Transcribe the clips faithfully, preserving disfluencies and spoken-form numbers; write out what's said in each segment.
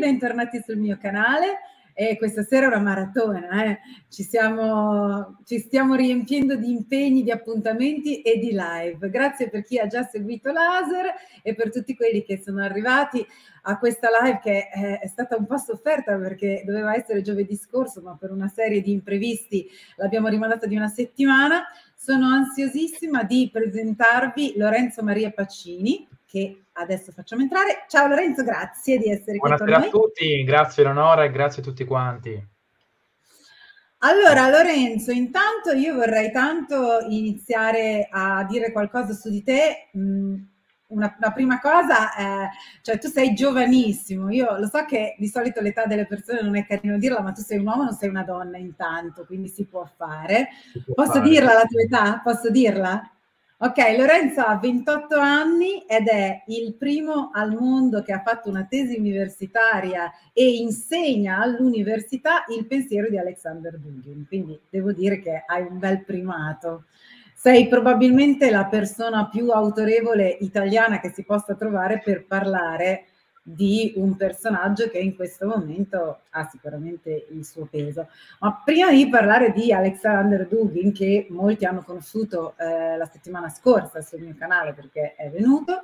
bentornati sul mio canale. E questa sera è una maratona, eh. ci, siamo, ci stiamo riempiendo di impegni, di appuntamenti e di live. Grazie per chi ha già seguito Laser e per tutti quelli che sono arrivati a questa live che è, è stata un po' sofferta perché doveva essere giovedì scorso, ma per una serie di imprevisti l'abbiamo rimandata di una settimana. Sono ansiosissima di presentarvi Lorenzo Maria Pacini, che adesso facciamo entrare. Ciao Lorenzo, grazie di essere qui con noi. Buonasera a tutti, grazie Eleonora e grazie a tutti quanti. Allora Lorenzo, intanto io vorrei tanto iniziare a dire qualcosa su di te. Una, una prima cosa, eh, cioè tu sei giovanissimo, io lo so che di solito l'età delle persone non è carino dirla, ma tu sei un uomo, non sei una donna intanto, quindi si può fare. Si può Posso fare. dirla la tua età? Posso dirla? Ok, Lorenzo ha ventotto anni ed è il primo al mondo che ha fatto una tesi universitaria e insegna all'università il pensiero di Alexander Dugin, quindi devo dire che hai un bel primato. Sei probabilmente la persona più autorevole italiana che si possa trovare per parlare di un personaggio che in questo momento ha sicuramente il suo peso. Ma prima di parlare di Alexander Dugin, che molti hanno conosciuto eh, la settimana scorsa sul mio canale perché è venuto,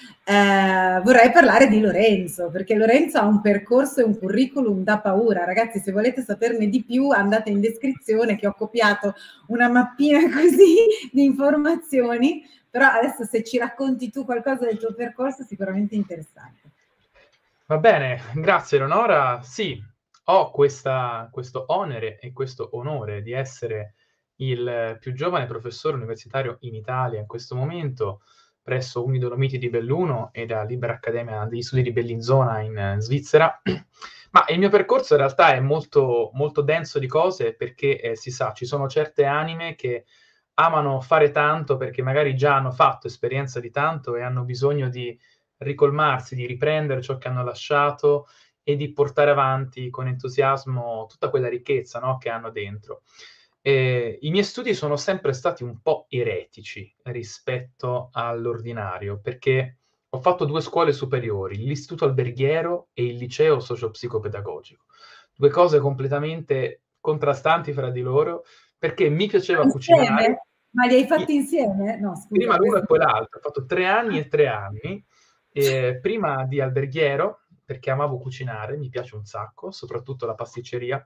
eh, vorrei parlare di Lorenzo, perché Lorenzo ha un percorso e un curriculum da paura. Ragazzi, se volete saperne di più andate in descrizione che ho copiato una mappina così di informazioni, però adesso se ci racconti tu qualcosa del tuo percorso sicuramente interessante. Va bene, grazie Eleonora. Sì, ho questa, questo onere e questo onore di essere il più giovane professore universitario in Italia in questo momento presso Uni Dolomiti di Belluno e la Libera Accademia degli Studi di Bellinzona in, in Svizzera. Ma il mio percorso in realtà è molto, molto denso di cose perché eh, si sa, ci sono certe anime che amano fare tanto perché magari già hanno fatto esperienza di tanto e hanno bisogno di ricolmarsi, di riprendere ciò che hanno lasciato e di portare avanti con entusiasmo tutta quella ricchezza, no, che hanno dentro. Eh, I miei studi sono sempre stati un po' eretici rispetto all'ordinario, perché ho fatto due scuole superiori, l'Istituto Alberghiero e il Liceo Socio-Psicopedagogico. Due cose completamente contrastanti fra di loro, perché mi piaceva insieme? cucinare. Ma li hai fatti insieme? No, scusa. Prima l'uno questo... e poi l'altro. Ho fatto tre anni e tre anni. Eh, prima di alberghiero, perché amavo cucinare, mi piace un sacco, soprattutto la pasticceria.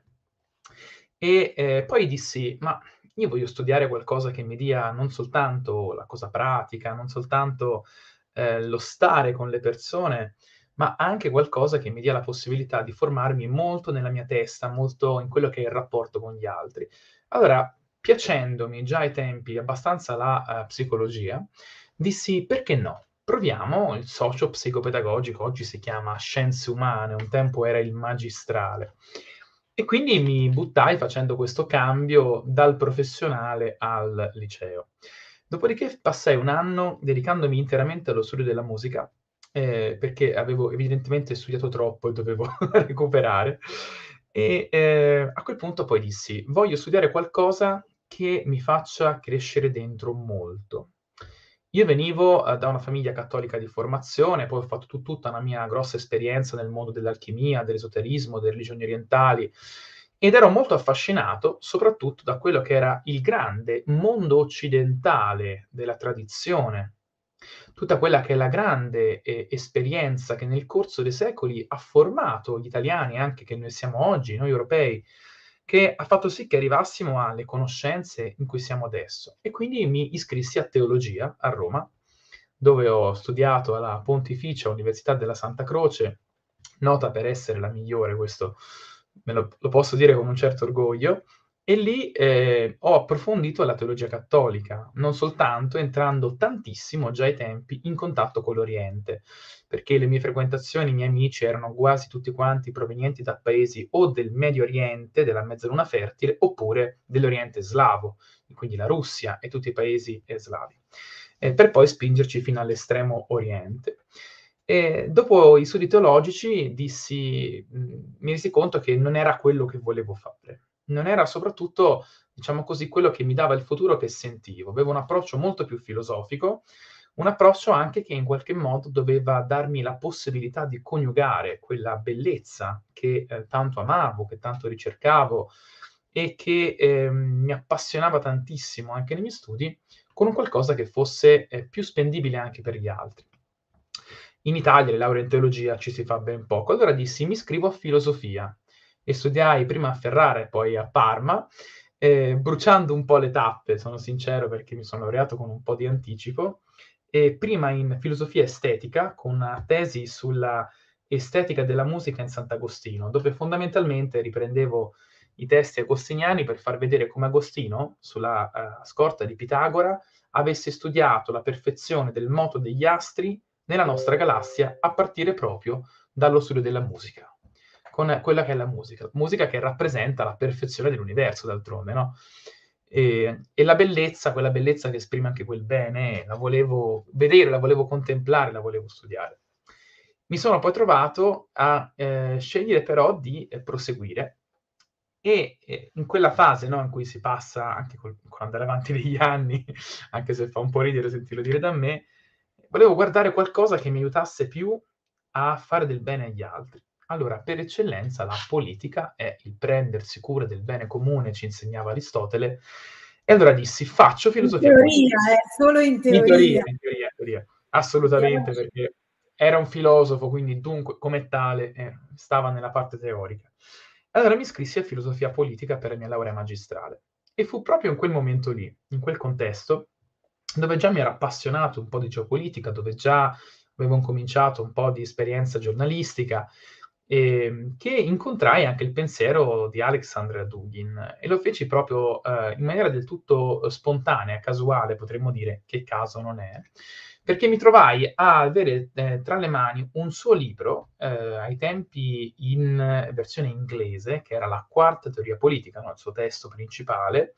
E eh, poi dissi, ma io voglio studiare qualcosa che mi dia non soltanto la cosa pratica, non soltanto eh, lo stare con le persone, ma anche qualcosa che mi dia la possibilità di formarmi molto nella mia testa, molto in quello che è il rapporto con gli altri. Allora, piacendomi già ai tempi abbastanza la uh, psicologia, dissi, perché no? Proviamo il socio-psicopedagogico, oggi si chiama Scienze Umane, un tempo era il magistrale. E quindi mi buttai facendo questo cambio dal professionale al liceo. Dopodiché passai un anno dedicandomi interamente allo studio della musica, eh, perché avevo evidentemente studiato troppo e dovevo recuperare. E eh, a quel punto poi dissi, voglio studiare qualcosa che mi faccia crescere dentro molto. Io venivo eh, da una famiglia cattolica di formazione, poi ho fatto tut- tutta una mia grossa esperienza nel mondo dell'alchimia, dell'esoterismo, delle religioni orientali, ed ero molto affascinato soprattutto da quello che era il grande mondo occidentale della tradizione, tutta quella che è la grande eh, esperienza che nel corso dei secoli ha formato gli italiani, anche che noi siamo oggi, noi europei, che ha fatto sì che arrivassimo alle conoscenze in cui siamo adesso. E quindi mi iscrissi a teologia a Roma, dove ho studiato alla Pontificia Università della Santa Croce, nota per essere la migliore, questo me lo, lo posso dire con un certo orgoglio, e lì eh, ho approfondito la teologia cattolica, non soltanto entrando tantissimo già ai tempi in contatto con l'Oriente, perché le mie frequentazioni, i miei amici erano quasi tutti quanti provenienti da paesi o del Medio Oriente, della Mezzaluna Fertile, oppure dell'Oriente slavo, quindi la Russia e tutti i paesi eh, slavi, eh, per poi spingerci fino all'estremo Oriente. E dopo i studi teologici dissi, mh, mi resi conto che non era quello che volevo fare. Non era soprattutto, diciamo così, quello che mi dava il futuro che sentivo. Avevo un approccio molto più filosofico, Un approccio anche che in qualche modo doveva darmi la possibilità di coniugare quella bellezza che eh, tanto amavo, che tanto ricercavo e che ehm, mi appassionava tantissimo anche nei miei studi, con un qualcosa che fosse eh, più spendibile anche per gli altri. In Italia le lauree in teologia ci si fa ben poco, allora dissi mi iscrivo a filosofia e studiai prima a Ferrara e poi a Parma, eh, bruciando un po' le tappe, sono sincero, perché mi sono laureato con un po' di anticipo, e prima in filosofia estetica, con una tesi sulla estetica della musica in Sant'Agostino, dove fondamentalmente riprendevo i testi agostiniani per far vedere come Agostino, sulla uh, scorta di Pitagora, avesse studiato la perfezione del moto degli astri nella nostra galassia a partire proprio dallo studio della musica, con quella che è la musica, musica che rappresenta la perfezione dell'universo, d'altronde, no? E, e la bellezza, quella bellezza che esprime anche quel bene, la volevo vedere, la volevo contemplare, la volevo studiare. Mi sono poi trovato a eh, scegliere però di eh, proseguire e eh, in quella fase, no, in cui si passa anche col, con andare avanti degli anni, anche se fa un po' ridere sentirlo dire da me, volevo guardare qualcosa che mi aiutasse più a fare del bene agli altri. Allora, per eccellenza, la politica è il prendersi cura del bene comune, ci insegnava Aristotele, e allora dissi, faccio In filosofia teoria, politica. eh, solo in In teoria, teoria. in teoria, in teoria. Assolutamente, perché era un filosofo, quindi dunque, come tale, eh, stava nella parte teorica. Allora mi iscrissi a filosofia politica per la mia laurea magistrale. E fu proprio in quel momento lì, in quel contesto, dove già mi ero appassionato un po' di geopolitica, dove già avevo incominciato un po' di esperienza giornalistica, e, che incontrai anche il pensiero di Alexandr Dugin e lo feci proprio eh, in maniera del tutto spontanea, casuale, potremmo dire, che caso non è, perché mi trovai a avere eh, tra le mani un suo libro, eh, ai tempi in versione inglese, che era la quarta teoria politica, no? Il suo testo principale,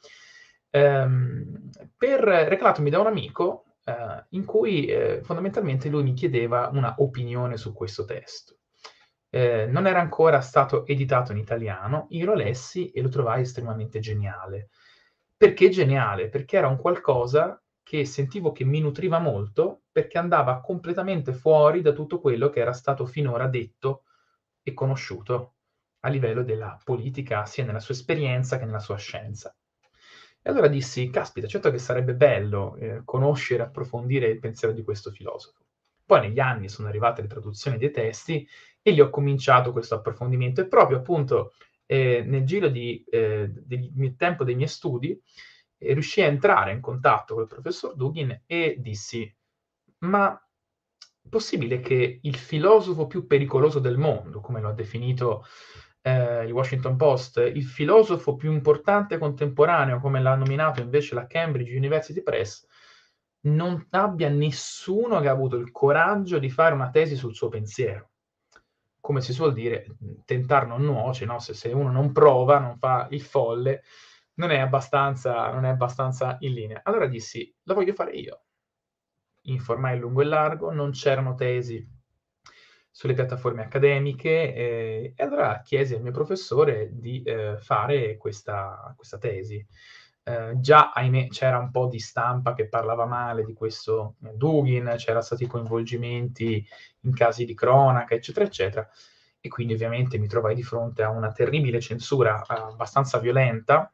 ehm, per, reclamato da un amico, eh, in cui eh, fondamentalmente lui mi chiedeva una opinione su questo testo. Eh, non era ancora stato editato in italiano, io lo lessi e lo trovai estremamente geniale. Perché geniale? Perché era un qualcosa che sentivo che mi nutriva molto, perché andava completamente fuori da tutto quello che era stato finora detto e conosciuto a livello della politica, sia nella sua esperienza che nella sua scienza. E allora dissi, caspita, certo che sarebbe bello eh, conoscere e approfondire il pensiero di questo filosofo. Poi negli anni sono arrivate le traduzioni dei testi e lì ho cominciato questo approfondimento e proprio appunto eh, nel giro di, eh, del mio tempo dei miei studi eh, riuscii a entrare in contatto col professor Dugin e dissi, ma è possibile che il filosofo più pericoloso del mondo, come lo ha definito eh, il Washington Post, il filosofo più importante contemporaneo, come l'ha nominato invece la Cambridge University Press, non abbia nessuno che ha avuto il coraggio di fare una tesi sul suo pensiero? Come si suol dire, tentar non nuoce, no? Se, se uno non prova, non fa il folle, non è abbastanza, non è abbastanza in linea. Allora dissi, la voglio fare io. Informai lungo e largo, non c'erano tesi sulle piattaforme accademiche eh, e allora chiesi al mio professore di eh, fare questa, questa tesi. Eh, già, ahimè, c'era un po' di stampa che parlava male di questo Dugin, c'erano stati coinvolgimenti in casi di cronaca, eccetera, eccetera. E quindi ovviamente mi trovai di fronte a una terribile censura eh, abbastanza violenta,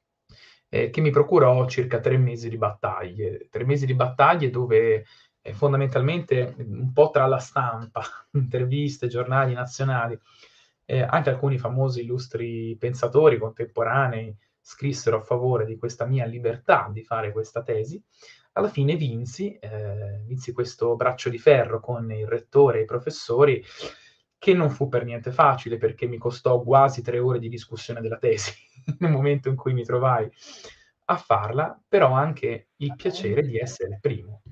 eh, che mi procurò circa tre mesi di battaglie. Tre mesi di battaglie dove eh, fondamentalmente un po' tra la stampa, interviste, giornali nazionali, eh, anche alcuni famosi illustri pensatori contemporanei scrissero a favore di questa mia libertà di fare questa tesi. Alla fine vinsi, eh, vinsi questo braccio di ferro con il rettore e i professori, che non fu per niente facile perché mi costò quasi tre ore di discussione della tesi nel momento in cui mi trovai a farla, però anche il piacere di essere il primo.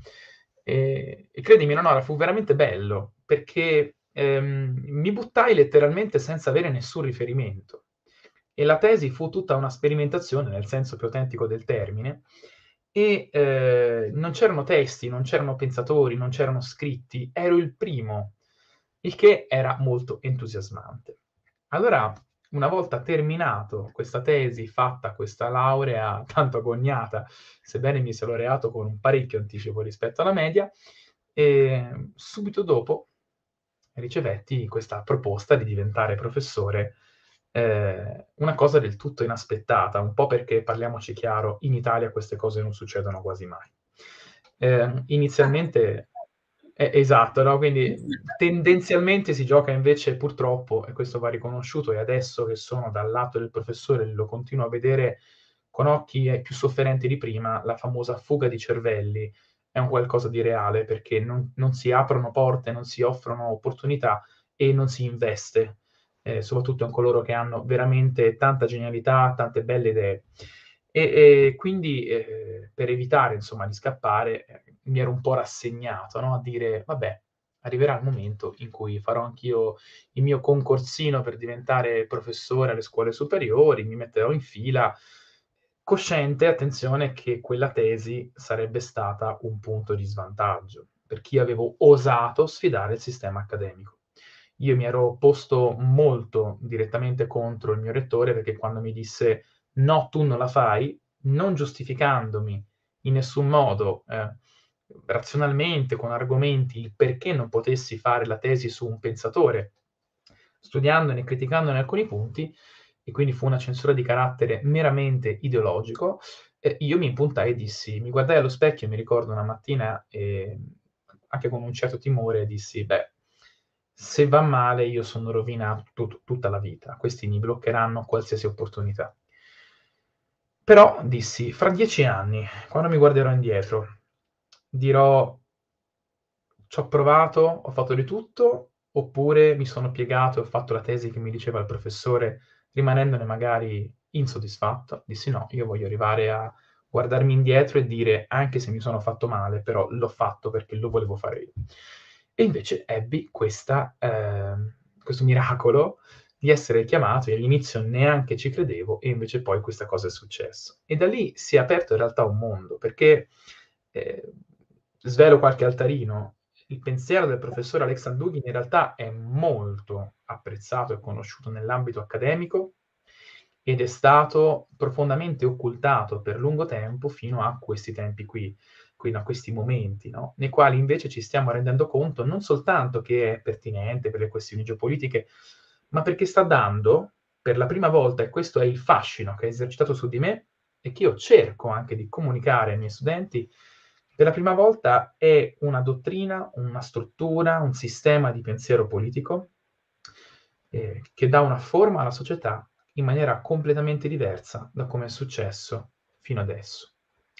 E, e credimi, Nora, fu veramente bello perché ehm, mi buttai letteralmente senza avere nessun riferimento. E la tesi fu tutta una sperimentazione, nel senso più autentico del termine, e eh, non c'erano testi, non c'erano pensatori, non c'erano scritti, ero il primo, il che era molto entusiasmante. Allora una volta terminato questa tesi, fatta questa laurea tanto agognata, sebbene mi sia laureato con un parecchio anticipo rispetto alla media, ehm, subito dopo ricevetti questa proposta di diventare professore, ehm, una cosa del tutto inaspettata, un po' perché, parliamoci chiaro, in Italia queste cose non succedono quasi mai. Ehm, inizialmente eh, esatto, no, quindi, mhmm, tendenzialmente si gioca invece purtroppo, e questo va riconosciuto, e adesso che sono dal lato del professore lo continuo a vedere con occhi, ehm, più sofferenti di prima, la famosa fuga di cervelli è un qualcosa di reale, perché non non si aprono porte, non si offrono opportunità e non si investe, ehm, soprattutto in coloro che hanno veramente tanta genialità, tante belle idee. E e quindi, ehm, per evitare insomma di scappare, ehm, mi ero un po' rassegnato, no, a dire: "Vabbè, arriverà il momento in cui farò anch'io il mio concorsino per diventare professore alle scuole superiori, mi metterò in fila", cosciente, attenzione, che quella tesi sarebbe stata un punto di svantaggio, perché io avevo osato sfidare il sistema accademico. Io mi ero posto molto direttamente contro il mio rettore, perché quando mi disse: "No, tu non la fai", non giustificandomi in nessun modo, ehm, razionalmente, con argomenti, il perché non potessi fare la tesi su un pensatore, studiandone e criticandone alcuni punti, e quindi fu una censura di carattere meramente ideologico, e io mi impuntai e dissi mi guardai allo specchio, mi ricordo una mattina, ehm, anche con un certo timore, dissi: "Beh, se va male io sono rovinato tut tutta la vita, questi mi bloccheranno qualsiasi opportunità". Però dissi: "Fra dieci anni, quando mi guarderò indietro, dirò: "C'ho provato, ho fatto di tutto", oppure mi sono piegato e ho fatto la tesi che mi diceva il professore, rimanendone magari insoddisfatto?" Dissi: "No, io voglio arrivare a guardarmi indietro e dire: anche se mi sono fatto male, però l'ho fatto perché lo volevo fare io". E invece ebbi questa ehm, questo miracolo di essere chiamato, e all'inizio neanche ci credevo, e invece poi questa cosa è successo. E da lì si è aperto in realtà un mondo, perché, ehm, svelo qualche altarino, il pensiero del professore Aleksandr Dugin in realtà è molto apprezzato e conosciuto nell'ambito accademico, ed è stato profondamente occultato per lungo tempo fino a questi tempi qui, fino a questi momenti, no, nei quali invece ci stiamo rendendo conto non soltanto che è pertinente per le questioni geopolitiche, ma perché sta dando per la prima volta, e questo è il fascino che ha esercitato su di me e che io cerco anche di comunicare ai miei studenti, per la prima volta è una dottrina, una struttura, un sistema di pensiero politico, ehm, che dà una forma alla società in maniera completamente diversa da come è successo fino adesso.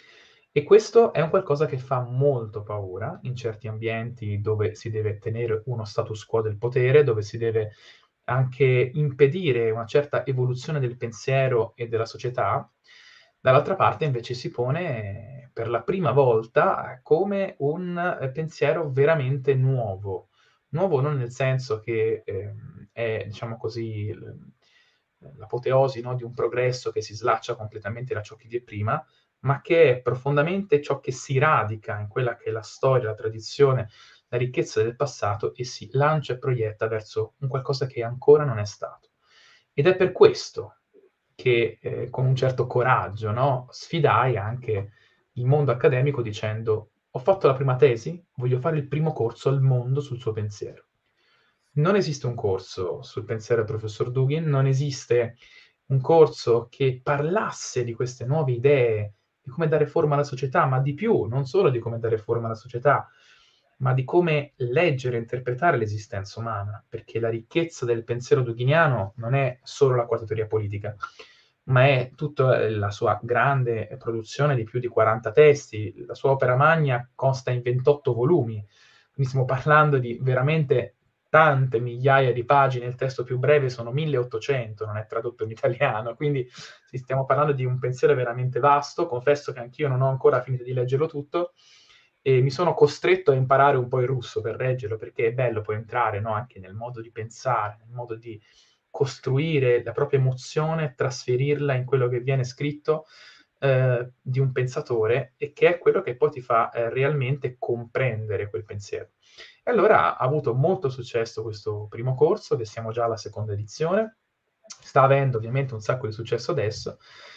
E questo è un qualcosa che fa molto paura in certi ambienti dove si deve tenere uno status quo del potere, dove si deve anche impedire una certa evoluzione del pensiero e della società. Dall'altra parte invece si pone per la prima volta come un, ehm, pensiero veramente nuovo. Nuovo non nel senso che, ehm, è diciamo così l ehm, l'apoteosi, no, di un progresso che si slaccia completamente da ciò che vi è prima, ma che è profondamente ciò che si radica in quella che è la storia, la tradizione, la ricchezza del passato, e si lancia e proietta verso un qualcosa che ancora non è stato. Ed è per questo che, ehm, con un certo coraggio, no, sfidai anche il mondo accademico dicendo: "Ho fatto la prima tesi, voglio fare il primo corso al mondo sul suo pensiero". Non esiste un corso sul pensiero del professor Dugin, non esiste un corso che parlasse di queste nuove idee, di come dare forma alla società, ma di più, non solo di come dare forma alla società, ma di come leggere e interpretare l'esistenza umana, perché la ricchezza del pensiero duginiano non è solo la quarta teoria politica, ma è tutta la sua grande produzione di più di quaranta testi. La sua opera magna consta in ventotto volumi, quindi stiamo parlando di veramente tante migliaia di pagine, il testo più breve sono milleottocento, non è tradotto in italiano, quindi sì, stiamo parlando di un pensiero veramente vasto. Confesso che anch'io non ho ancora finito di leggerlo tutto, e mi sono costretto a imparare un po' il russo per leggerlo, perché è bello poi entrare, no, anche nel modo di pensare, nel modo di costruire la propria emozione, trasferirla in quello che viene scritto, ehm, di un pensatore, e che è quello che poi ti fa, ehm, realmente comprendere quel pensiero. E allora ha avuto molto successo questo primo corso, che siamo già alla seconda edizione, sta avendo ovviamente un sacco di successo adesso.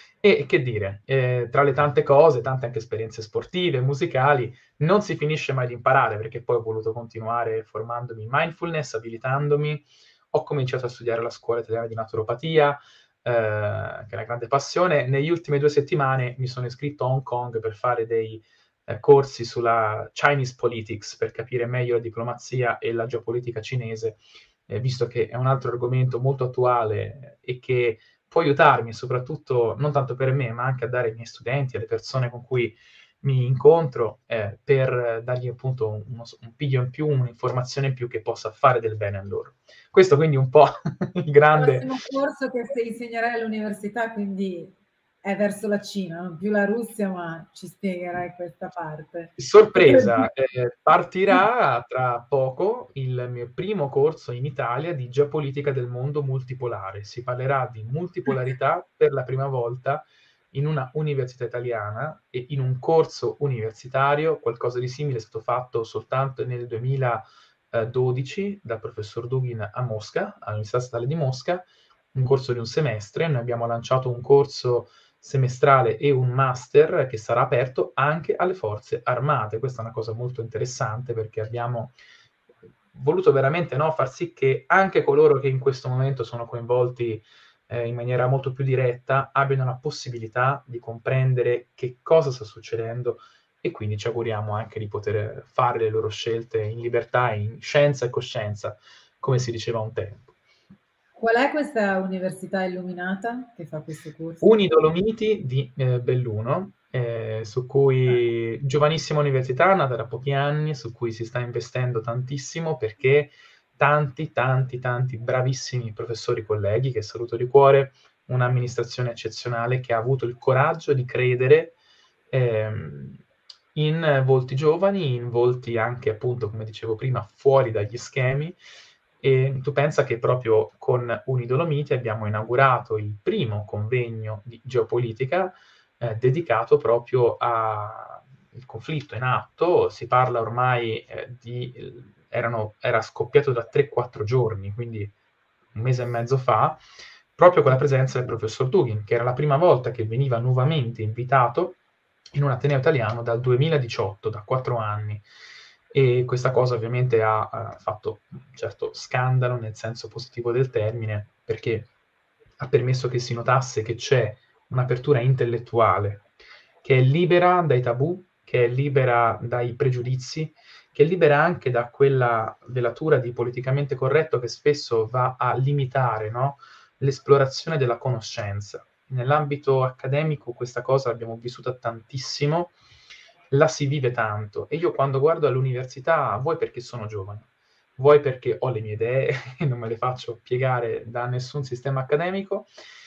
E che dire, eh, tra le tante cose, tante anche esperienze sportive, musicali, non si finisce mai di imparare, perché poi ho voluto continuare formandomi in mindfulness, abilitandomi, ho cominciato a studiare alla scuola italiana di naturopatia, eh, che è una grande passione. Negli ultime due settimane mi sono iscritto a Hong Kong per fare dei eh, corsi sulla Chinese Politics, per capire meglio la diplomazia e la geopolitica cinese, eh, visto che è un altro argomento molto attuale e che può aiutarmi, soprattutto non tanto per me, ma anche a dare ai miei studenti, alle persone con cui mi incontro, eh, per dargli appunto un, uno, un piglio in più, un'informazione in più che possa fare del bene a loro. Questo quindi un po' il Il grande... prossimo corso che se insegnerai all'università, quindi è verso la Cina, non più la Russia, ma ci spiegherai questa parte. Sorpresa, eh, partirà tra poco il mio primo corso in Italia di geopolitica del mondo multipolare. Si parlerà di multipolarità per la prima volta in una università italiana e in un corso universitario. Qualcosa di simile è stato fatto soltanto nel duemiladodici dal professor Dugin a Mosca, all'Università Statale di Mosca, un corso di un semestre. Noi abbiamo lanciato un corso semestrale e un master che sarà aperto anche alle forze armate. Questa è una cosa molto interessante, perché abbiamo voluto veramente, no, far sì che anche coloro che in questo momento sono coinvolti eh, in maniera molto più diretta abbiano la possibilità di comprendere che cosa sta succedendo, e quindi ci auguriamo anche di poter fare le loro scelte in libertà, in scienza e coscienza, come si diceva un tempo. Qual è questa università illuminata che fa questo corso? Unidolomiti di eh, Belluno, eh, su cui giovanissima università, nata da pochi anni, su cui si sta investendo tantissimo, perché tanti, tanti, tanti bravissimi professori colleghi, che saluto di cuore, un'amministrazione eccezionale che ha avuto il coraggio di credere ehm, in volti giovani, in volti anche, appunto, come dicevo prima, fuori dagli schemi. E tu pensa che proprio con Unidolomiti abbiamo inaugurato il primo convegno di geopolitica eh, dedicato proprio al conflitto in atto. Si parla ormai eh, di... Erano, era scoppiato da tre quattro giorni, quindi un mese e mezzo fa, proprio con la presenza del professor Dugin, che era la prima volta che veniva nuovamente invitato in un ateneo italiano dal duemiladiciotto, da quattro anni. E questa cosa ovviamente ha, ha fatto un certo scandalo nel senso positivo del termine, perché ha permesso che si notasse che c'è un'apertura intellettuale che è libera dai tabù, che è libera dai pregiudizi, che è libera anche da quella velatura di politicamente corretto che spesso va a limitare, no, l'esplorazione della conoscenza. Nell'ambito accademico questa cosa l'abbiamo vissuta tantissimo, la si vive tanto, e io quando guardo all'università, vuoi perché sono giovane, vuoi perché ho le mie idee e non me le faccio piegare da nessun sistema accademico,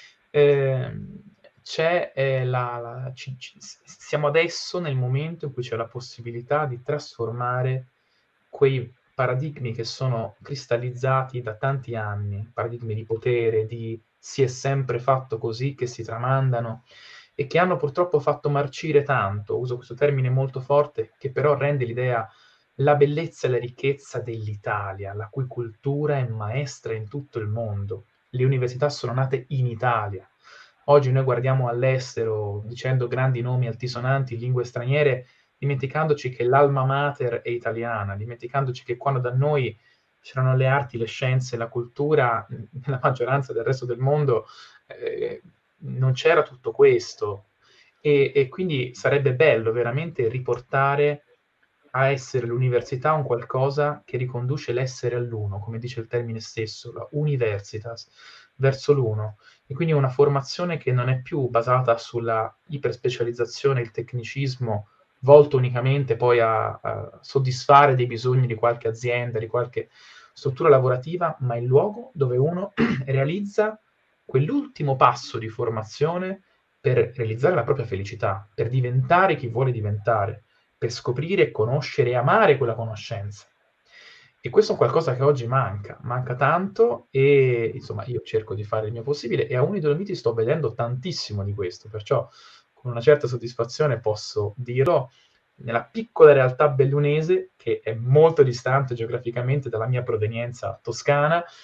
eh, c'è eh, la, la ci, ci, siamo adesso nel momento in cui c'è la possibilità di trasformare quei paradigmi che sono cristallizzati da tanti anni, paradigmi di potere, di si è sempre fatto così, che si tramandano e che hanno purtroppo fatto marcire tanto, uso questo termine molto forte, che però rende l'idea, la bellezza e la ricchezza dell'Italia, la cui cultura è maestra in tutto il mondo. Le università sono nate in Italia. Oggi noi guardiamo all'estero dicendo grandi nomi altisonanti in lingue straniere, dimenticandoci che l'alma mater è italiana, dimenticandoci che quando da noi c'erano le arti, le scienze, la cultura, nella maggioranza del resto del mondo eh, non c'era tutto questo. E, e quindi sarebbe bello veramente riportare a essere l'università un qualcosa che riconduce l'essere all'uno, come dice il termine stesso, la universitas, verso l'uno. E quindi una formazione che non è più basata sulla iperspecializzazione, il tecnicismo, volto unicamente poi a, a soddisfare dei bisogni di qualche azienda, di qualche struttura lavorativa, ma il luogo dove uno realizza quell'ultimo passo di formazione per realizzare la propria felicità, per diventare chi vuole diventare, per scoprire, conoscere e amare quella conoscenza. E questo è qualcosa che oggi manca, manca tanto, e insomma io cerco di fare il mio possibile, e a Unidolomiti sto vedendo tantissimo di questo, perciò con una certa soddisfazione posso dirlo, nella piccola realtà bellunese, che è molto distante geograficamente dalla mia provenienza toscana,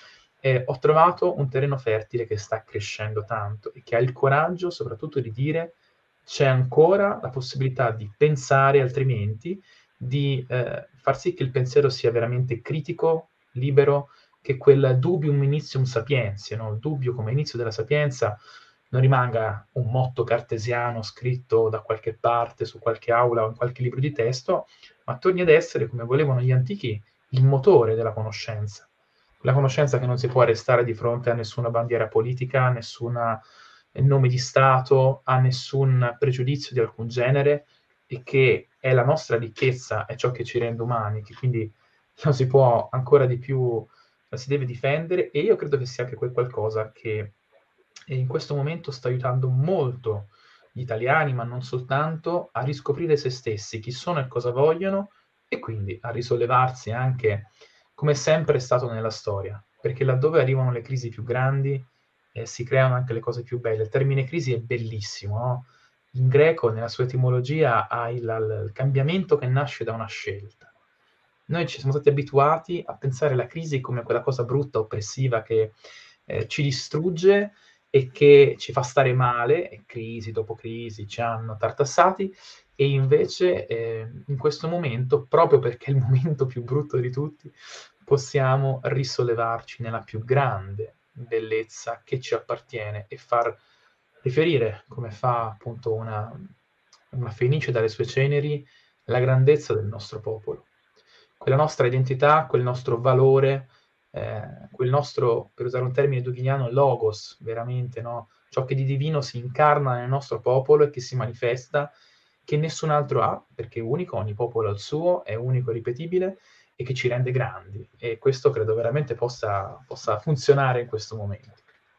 eh, ho trovato un terreno fertile che sta crescendo tanto e che ha il coraggio soprattutto di dire c'è ancora la possibilità di pensare altrimenti, di eh, far sì che il pensiero sia veramente critico, libero, che quel dubium initium sapientiae, no? Il dubbio come inizio della sapienza, non rimanga un motto cartesiano scritto da qualche parte, su qualche aula o in qualche libro di testo, ma torni ad essere, come volevano gli antichi, il motore della conoscenza. La conoscenza che non si può arrestare di fronte a nessuna bandiera politica, a nessun nome di Stato, a nessun pregiudizio di alcun genere, e che è la nostra ricchezza, è ciò che ci rende umani, che quindi non si può ancora di più, la si deve difendere, e io credo che sia anche quel qualcosa che in questo momento sta aiutando molto gli italiani, ma non soltanto, a riscoprire se stessi, chi sono e cosa vogliono, e quindi a risollevarsi anche, come sempre è stato nella storia, perché laddove arrivano le crisi più grandi eh, si creano anche le cose più belle. Il termine crisi è bellissimo, no? In greco, nella sua etimologia, ha il, il cambiamento che nasce da una scelta. Noi ci siamo stati abituati a pensare alla crisi come quella cosa brutta, oppressiva, che eh, ci distrugge e che ci fa stare male, e crisi dopo crisi ci hanno tartassati, e invece eh, in questo momento, proprio perché è il momento più brutto di tutti, possiamo risollevarci nella più grande bellezza che ci appartiene e far riferire, come fa appunto una, una fenice dalle sue ceneri, la grandezza del nostro popolo, quella nostra identità, quel nostro valore, eh, quel nostro, per usare un termine dughiniano, logos, veramente, no? Ciò che di divino si incarna nel nostro popolo e che si manifesta, che nessun altro ha, perché è unico, ogni popolo ha il suo, è unico e ripetibile, e che ci rende grandi. E questo credo veramente possa, possa funzionare in questo momento.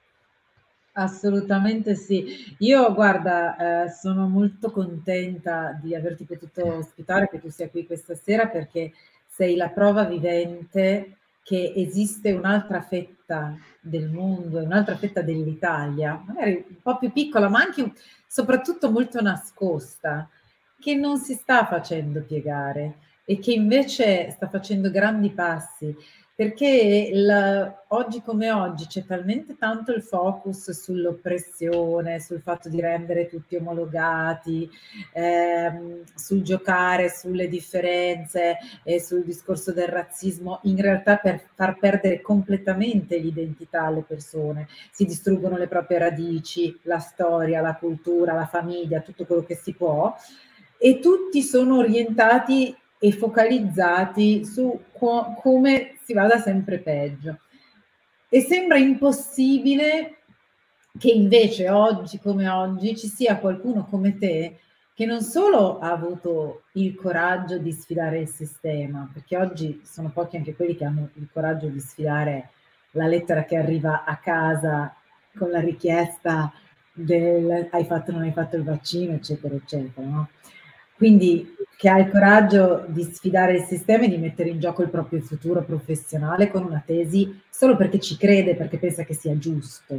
Assolutamente sì. Io guarda, eh, sono molto contenta di averti potuto ospitare, che tu sia qui questa sera, perché sei la prova vivente che esiste un'altra fetta del mondo, un'altra fetta dell'Italia, magari un po' più piccola, ma anche soprattutto molto nascosta, che non si sta facendo piegare e che invece sta facendo grandi passi. Perché il, oggi come oggi c'è talmente tanto il focus sull'oppressione, sul fatto di rendere tutti omologati, ehm, sul giocare sulle differenze e sul discorso del razzismo, in realtà per far perdere completamente l'identità alle persone. Si distruggono le proprie radici, la storia, la cultura, la famiglia, tutto quello che si può, e tutti sono orientati e focalizzati su co- come si vada sempre peggio. E sembra impossibile che invece oggi come oggi ci sia qualcuno come te che non solo ha avuto il coraggio di sfidare il sistema, perché oggi sono pochi anche quelli che hanno il coraggio di sfidare la lettera che arriva a casa con la richiesta del hai fatto o non hai fatto il vaccino, eccetera, eccetera, no? Quindi che ha il coraggio di sfidare il sistema e di mettere in gioco il proprio futuro professionale con una tesi solo perché ci crede, perché pensa che sia giusto.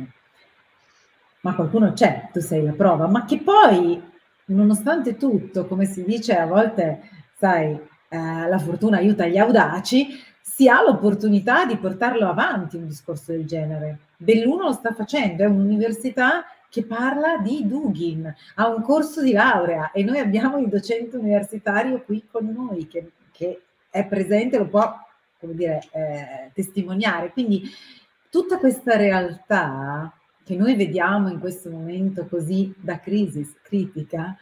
Ma qualcuno c'è, tu sei la prova, ma che poi, nonostante tutto, come si dice a volte, sai, eh, la fortuna aiuta gli audaci, si ha l'opportunità di portarlo avanti un discorso del genere. Belluno lo sta facendo, è un'università che parla di Dugin, ha un corso di laurea e noi abbiamo il docente universitario qui con noi che, che è presente, lo può, come dire, eh, testimoniare. Quindi tutta questa realtà che noi vediamo in questo momento così da crisi critica,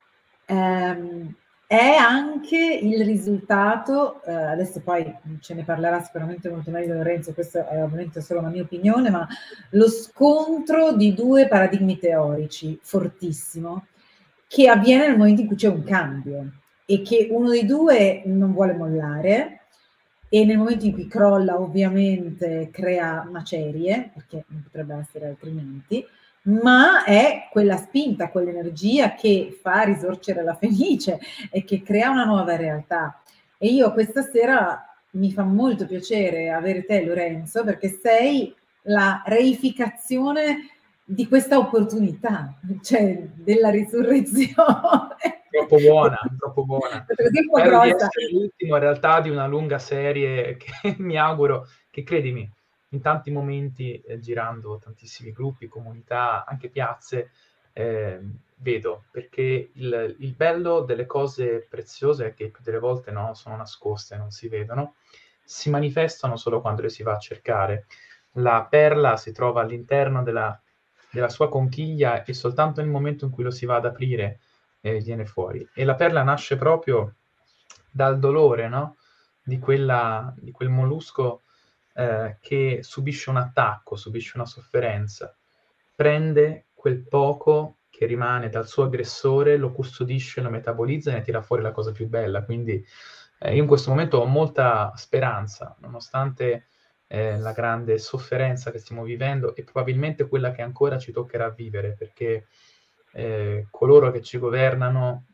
ehm, è anche il risultato, eh, adesso poi ce ne parlerà sicuramente molto meglio Lorenzo, questo è ovviamente solo una mia opinione, ma lo scontro di due paradigmi teorici fortissimo che avviene nel momento in cui c'è un cambio e che uno dei due non vuole mollare, e nel momento in cui crolla ovviamente crea macerie, perché non potrebbe essere altrimenti, ma è quella spinta, quell'energia che fa risorgere la fenice e che crea una nuova realtà. E io questa sera mi fa molto piacere avere te, Lorenzo, perché sei la reificazione di questa opportunità, cioè della risurrezione. Troppo buona, troppo buona. Spero di grossa. essere l'ultimo in realtà di una lunga serie che mi auguro, che credimi, in tanti momenti, eh, girando tantissimi gruppi, comunità, anche piazze, eh, vedo, perché il, il bello delle cose preziose è che più delle volte no, sono nascoste, non si vedono, si manifestano solo quando le si va a cercare. La perla si trova all'interno della, della sua conchiglia e soltanto nel momento in cui lo si va ad aprire eh, viene fuori. E la perla nasce proprio dal dolore, no? Di quella, di quel mollusco eh, che subisce un attacco, subisce una sofferenza, prende quel poco che rimane dal suo aggressore, lo custodisce, lo metabolizza e ne tira fuori la cosa più bella. Quindi eh, io in questo momento ho molta speranza, nonostante eh, la grande sofferenza che stiamo vivendo e probabilmente quella che ancora ci toccherà vivere, perché eh, coloro che ci governano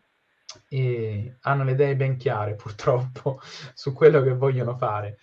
eh, hanno le idee ben chiare, purtroppo, su quello che vogliono fare.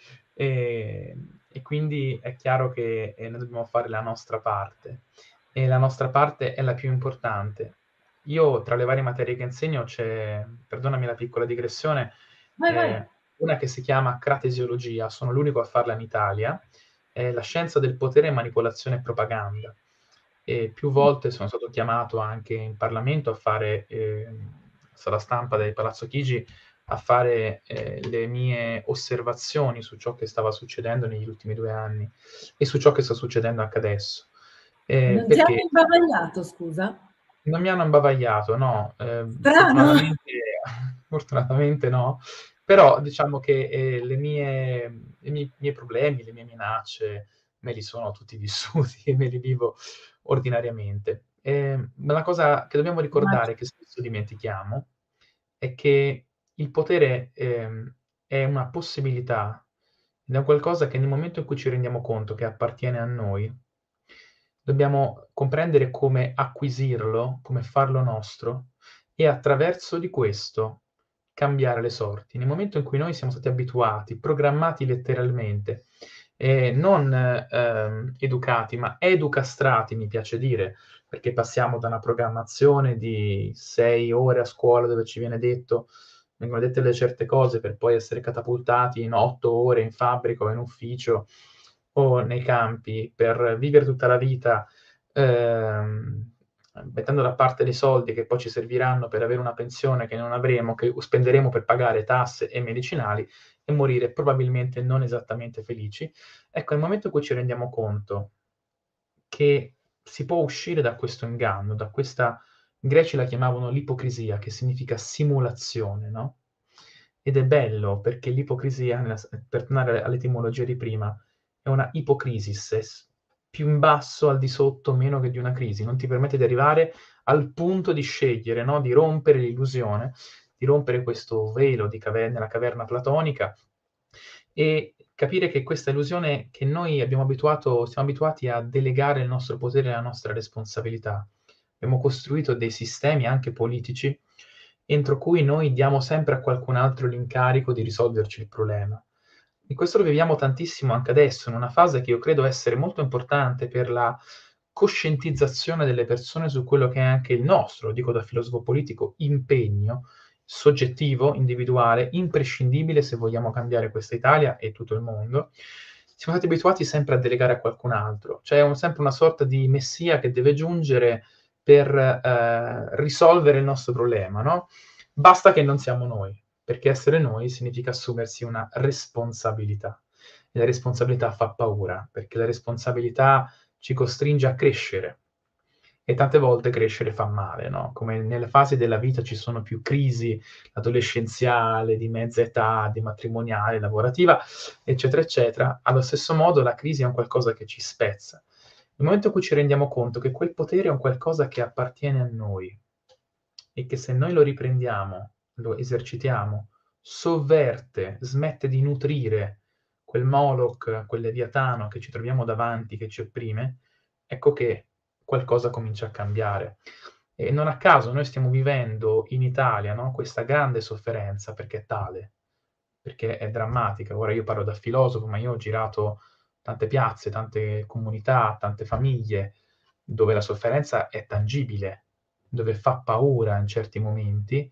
E, e quindi è chiaro che eh, noi dobbiamo fare la nostra parte. E la nostra parte è la più importante. Io, tra le varie materie che insegno, c'è, perdonami la piccola digressione, Vai, vai. eh, una che si chiama cratesiologia, sono l'unico a farla in Italia, è la scienza del potere, manipolazione e propaganda. E più volte sono stato chiamato anche in Parlamento a fare, eh, sala stampa del Palazzo Chigi, a fare eh, le mie osservazioni su ciò che stava succedendo negli ultimi due anni e su ciò che sta succedendo anche adesso. Eh, Non ti hanno perché imbavagliato, scusa? non mi hanno imbavagliato, no, eh, Strano. fortunatamente, fortunatamente no, però diciamo che eh, le mie, i miei, miei problemi, le mie minacce, me li sono tutti vissuti e me li vivo ordinariamente. Eh, ma la cosa che dobbiamo ricordare, che spesso dimentichiamo, è che il potere ehm, è una possibilità, ed è qualcosa che nel momento in cui ci rendiamo conto che appartiene a noi, dobbiamo comprendere come acquisirlo, come farlo nostro e attraverso di questo cambiare le sorti. Nel momento in cui noi siamo stati abituati, programmati letteralmente, eh, non ehm, educati, ma educastrati, mi piace dire, perché passiamo da una programmazione di sei ore a scuola dove ci viene detto, vengono dette le certe cose per poi essere catapultati in otto ore in fabbrica o in ufficio o nei campi per vivere tutta la vita ehm, mettendo da parte dei soldi che poi ci serviranno per avere una pensione che non avremo, che spenderemo per pagare tasse e medicinali e morire probabilmente non esattamente felici. Ecco, nel momento in cui ci rendiamo conto che si può uscire da questo inganno, da questa, i greci la chiamavano l'ipocrisia, che significa simulazione, no? Ed è bello perché l'ipocrisia, nella- per tornare all'etimologia di prima, è una ipocrisis, è s- più in basso, al di sotto, meno che di una crisi, non ti permette di arrivare al punto di scegliere, no? Di rompere l'illusione, di rompere questo velo di caver- nella caverna platonica e capire che questa illusione che noi abbiamo abituato, siamo abituati a delegare il nostro potere e la nostra responsabilità. Abbiamo costruito dei sistemi anche politici entro cui noi diamo sempre a qualcun altro l'incarico di risolverci il problema. E questo lo viviamo tantissimo anche adesso, in una fase che io credo essere molto importante per la coscientizzazione delle persone su quello che è anche il nostro, dico da filosofo politico, impegno soggettivo, individuale, imprescindibile se vogliamo cambiare questa Italia e tutto il mondo. Siamo stati abituati sempre a delegare a qualcun altro, c'è un, sempre una sorta di messia che deve giungere per eh, risolvere il nostro problema, no? Basta che non siamo noi, perché essere noi significa assumersi una responsabilità. E la responsabilità fa paura, perché la responsabilità ci costringe a crescere. E tante volte crescere fa male, no? Come nelle fasi della vita ci sono più crisi, adolescenziale, di mezza età, di matrimoniale, lavorativa, eccetera, eccetera. Allo stesso modo la crisi è un qualcosa che ci spezza. Nel momento in cui ci rendiamo conto che quel potere è un qualcosa che appartiene a noi e che se noi lo riprendiamo, lo esercitiamo, sovverte, smette di nutrire quel Moloch, quel Leviatano che ci troviamo davanti, che ci opprime, ecco che qualcosa comincia a cambiare. E non a caso noi stiamo vivendo in Italia, no, questa grande sofferenza, perché è tale, perché è drammatica. Ora io parlo da filosofo, ma io ho girato tante piazze, tante comunità, tante famiglie, dove la sofferenza è tangibile, dove fa paura in certi momenti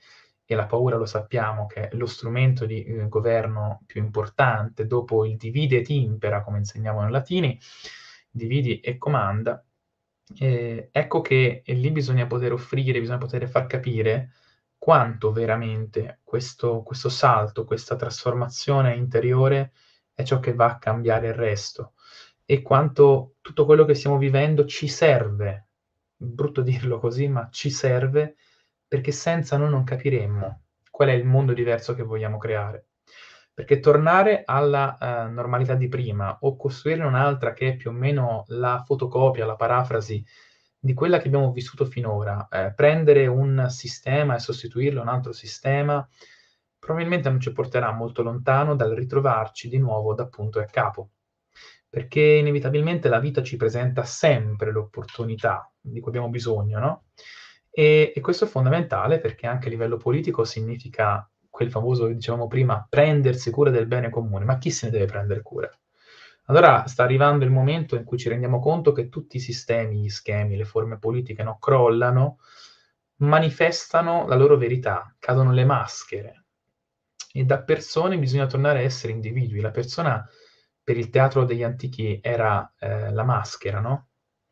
e la paura lo sappiamo che è lo strumento di eh, governo più importante, dopo il divide et impera, come insegnavano i latini, dividi e comanda, eh, ecco che lì bisogna poter offrire, bisogna poter far capire quanto veramente questo, questo salto, questa trasformazione interiore è ciò che va a cambiare il resto e quanto tutto quello che stiamo vivendo ci serve, brutto dirlo così, ma ci serve perché senza noi non capiremmo qual è il mondo diverso che vogliamo creare. Perché tornare alla eh, normalità di prima o costruire un'altra che è più o meno la fotocopia, la parafrasi di quella che abbiamo vissuto finora, eh, prendere un sistema e sostituirlo a un altro sistema, probabilmente non ci porterà molto lontano dal ritrovarci di nuovo da punto e a capo. Perché inevitabilmente la vita ci presenta sempre l'opportunità di cui abbiamo bisogno, no? E, e questo è fondamentale perché anche a livello politico significa quel famoso che dicevamo prima, prendersi cura del bene comune. Ma chi se ne deve prendere cura? Allora sta arrivando il momento in cui ci rendiamo conto che tutti i sistemi, gli schemi, le forme politiche no, crollano, manifestano la loro verità, cadono le maschere. E da persone bisogna tornare a essere individui. La persona per il teatro degli antichi era eh, la maschera, no?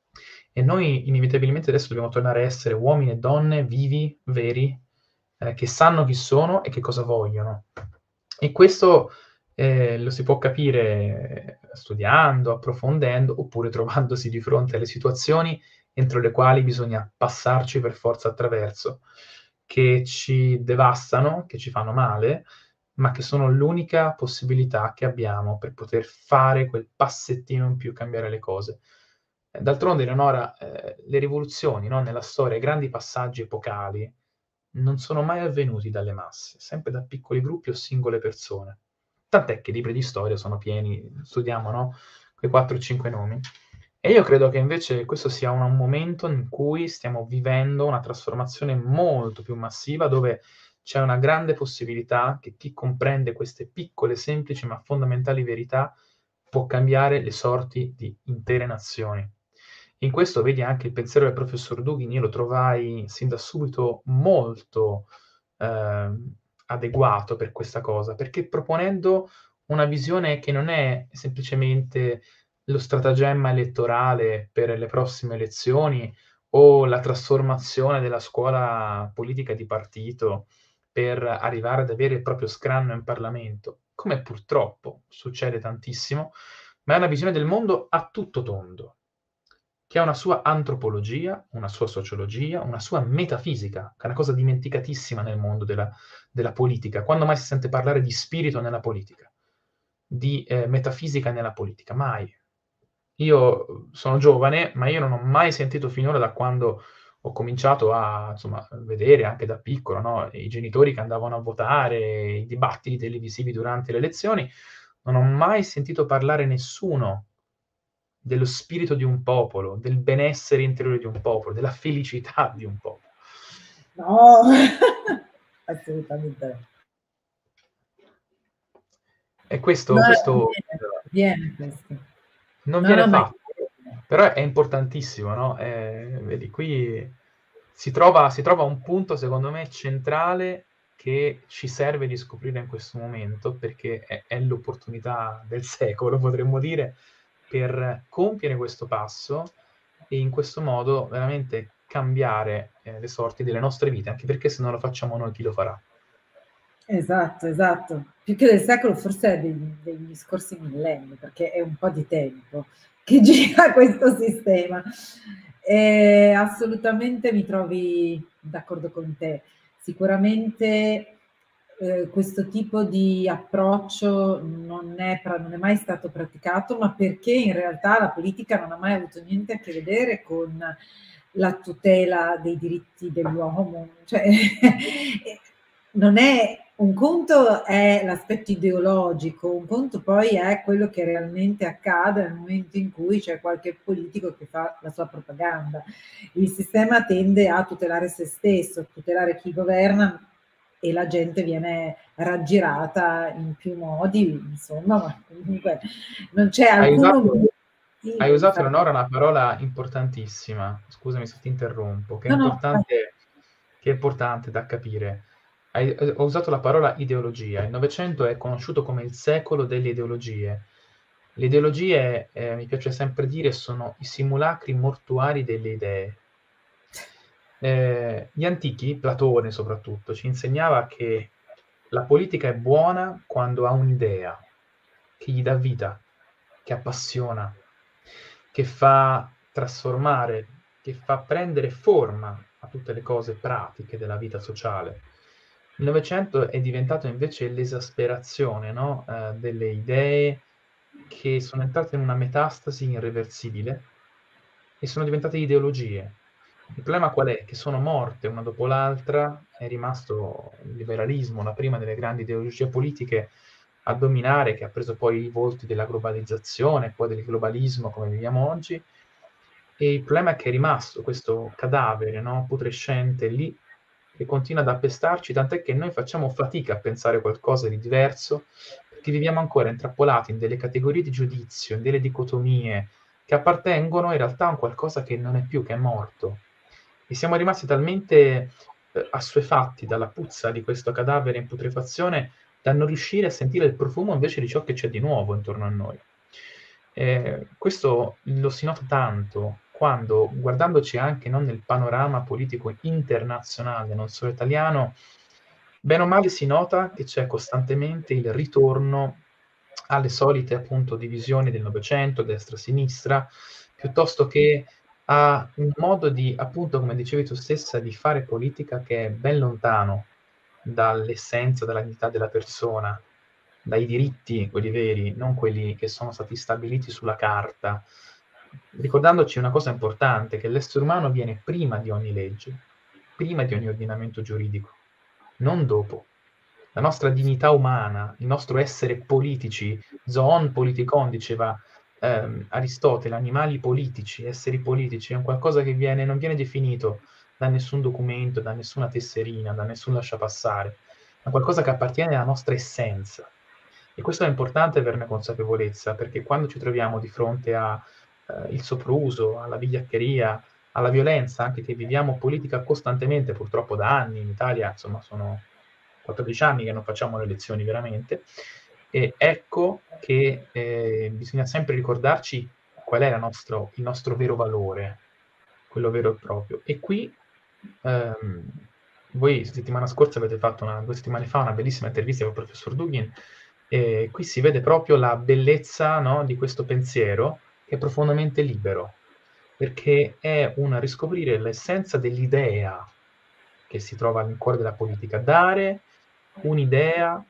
E noi inevitabilmente adesso dobbiamo tornare a essere uomini e donne vivi, veri, eh, che sanno chi sono e che cosa vogliono. E questo eh, lo si può capire studiando, approfondendo, oppure trovandosi di fronte alle situazioni entro le quali bisogna passarci per forza attraverso, che ci devastano, che ci fanno male, ma che sono l'unica possibilità che abbiamo per poter fare quel passettino in più, cambiare le cose. D'altronde, Eleonora, eh, le rivoluzioni, no, nella storia, i grandi passaggi epocali, non sono mai avvenuti dalle masse, sempre da piccoli gruppi o singole persone. Tant'è che i libri di storia sono pieni, studiamo, no, quei quattro o cinque nomi. E io credo che invece questo sia un, un momento in cui stiamo vivendo una trasformazione molto più massiva, dove c'è una grande possibilità che chi comprende queste piccole, semplici ma fondamentali verità può cambiare le sorti di intere nazioni. In questo vedi anche il pensiero del professor Dugin, io lo trovai sin da subito molto eh, adeguato per questa cosa, perché proponendo una visione che non è semplicemente lo stratagemma elettorale per le prossime elezioni o la trasformazione della scuola politica di partito per arrivare ad avere il proprio scranno in Parlamento, come purtroppo succede tantissimo, ma è una visione del mondo a tutto tondo, che ha una sua antropologia, una sua sociologia, una sua metafisica, che è una cosa dimenticatissima nel mondo della, della politica. Quando mai si sente parlare di spirito nella politica, di eh, metafisica nella politica? Mai. Io sono giovane, ma io non ho mai sentito finora, da quando ho cominciato a insomma, vedere anche da piccolo, no, i genitori che andavano a votare, i dibattiti televisivi durante le elezioni, non ho mai sentito parlare nessuno dello spirito di un popolo, del benessere interiore di un popolo, della felicità di un popolo. No, assolutamente no. E questo, No, questo non viene, viene questo. non No, viene no, ma fatto, però è importantissimo, no? Eh, vedi, qui si trova, si trova un punto, secondo me, centrale che ci serve di scoprire in questo momento, perché è, è l'opportunità del secolo, potremmo dire, per compiere questo passo e in questo modo veramente cambiare eh, le sorti delle nostre vite, anche perché se non lo facciamo noi, chi lo farà? esatto, esatto. Più che del secolo, forse degli, degli scorsi millenni, perché è un po' di tempo che gira questo sistema. E assolutamente mi trovi d'accordo con te. Sicuramente eh, questo tipo di approccio non è, non è mai stato praticato, ma perché in realtà la politica non ha mai avuto niente a che vedere con la tutela dei diritti dell'uomo. Cioè, non è, un conto è l'aspetto ideologico, un conto poi è quello che realmente accade nel momento in cui c'è qualche politico che fa la sua propaganda. Il sistema tende a tutelare se stesso, a tutelare chi governa, e la gente viene raggirata in più modi, insomma, ma comunque non c'è Hai alcuno. usato, hai usato Eleonora una parola importantissima, scusami se ti interrompo, che è No, no, importante, che è importante da capire. Hai eh, ho usato la parola ideologia. Il Novecento è conosciuto come il secolo delle ideologie. Le ideologie, ehm, mi piace sempre dire, sono i simulacri mortuari delle idee. Ehm, gli antichi, Platone soprattutto, ci insegnava che la politica è buona quando ha un'idea, che gli dà vita, che appassiona, che fa trasformare, che fa prendere forma a tutte le cose pratiche della vita sociale. Il Novecento è diventato invece l'esasperazione, no, ehm, delle idee che sono entrate in una metastasi irreversibile e sono diventate ideologie. Il problema qual è? Che sono morte una dopo l'altra, è rimasto il liberalismo, la prima delle grandi ideologie politiche a dominare, che ha preso poi i volti della globalizzazione, poi del globalismo come viviamo oggi. E il problema è che è rimasto questo cadavere, no, putrescente lì, che continua ad appestarci, tant'è che noi facciamo fatica a pensare qualcosa di diverso, perché viviamo ancora intrappolati in delle categorie di giudizio, in delle dicotomie, che appartengono in realtà a un qualcosa che non è più, che è morto. E siamo rimasti talmente eh, assuefatti dalla puzza di questo cadavere in putrefazione da non riuscire a sentire il profumo invece di ciò che c'è di nuovo intorno a noi. Eh, questo lo si nota tanto quando, guardandoci anche non nel panorama politico internazionale, non solo italiano, bene o male si nota che c'è costantemente il ritorno alle solite appunto divisioni del Novecento, destra-sinistra, piuttosto che a un modo di, appunto, come dicevi tu stessa, di fare politica che è ben lontano dall'essenza, dalla dignità della persona, dai diritti, quelli veri, non quelli che sono stati stabiliti sulla carta, ricordandoci una cosa importante, che l'essere umano viene prima di ogni legge, prima di ogni ordinamento giuridico, non dopo. La nostra dignità umana, il nostro essere politici, zoon politikon, diceva ehm, Aristotele, animali politici, esseri politici, è un qualcosa che viene, non viene definito da nessun documento, da nessuna tesserina, da nessun lasciapassare, ma qualcosa che appartiene alla nostra essenza. E questo è importante averne consapevolezza, perché quando ci troviamo di fronte a eh, il sopruso, alla vigliaccheria, alla violenza, anche che viviamo politica costantemente, purtroppo da anni in Italia, insomma, sono quattordici anni che non facciamo le elezioni veramente, e ecco che eh, bisogna sempre ricordarci qual è la nostro, il nostro vero valore, quello vero e proprio. E qui ehm, voi settimana scorsa avete fatto una, due settimane fa una bellissima intervista con il professor Dugin, e qui si vede proprio la bellezza, no, di questo pensiero che è profondamente libero, perché è un riscoprire l'essenza dell'idea che si trova nel cuore della politica, dare un'idea,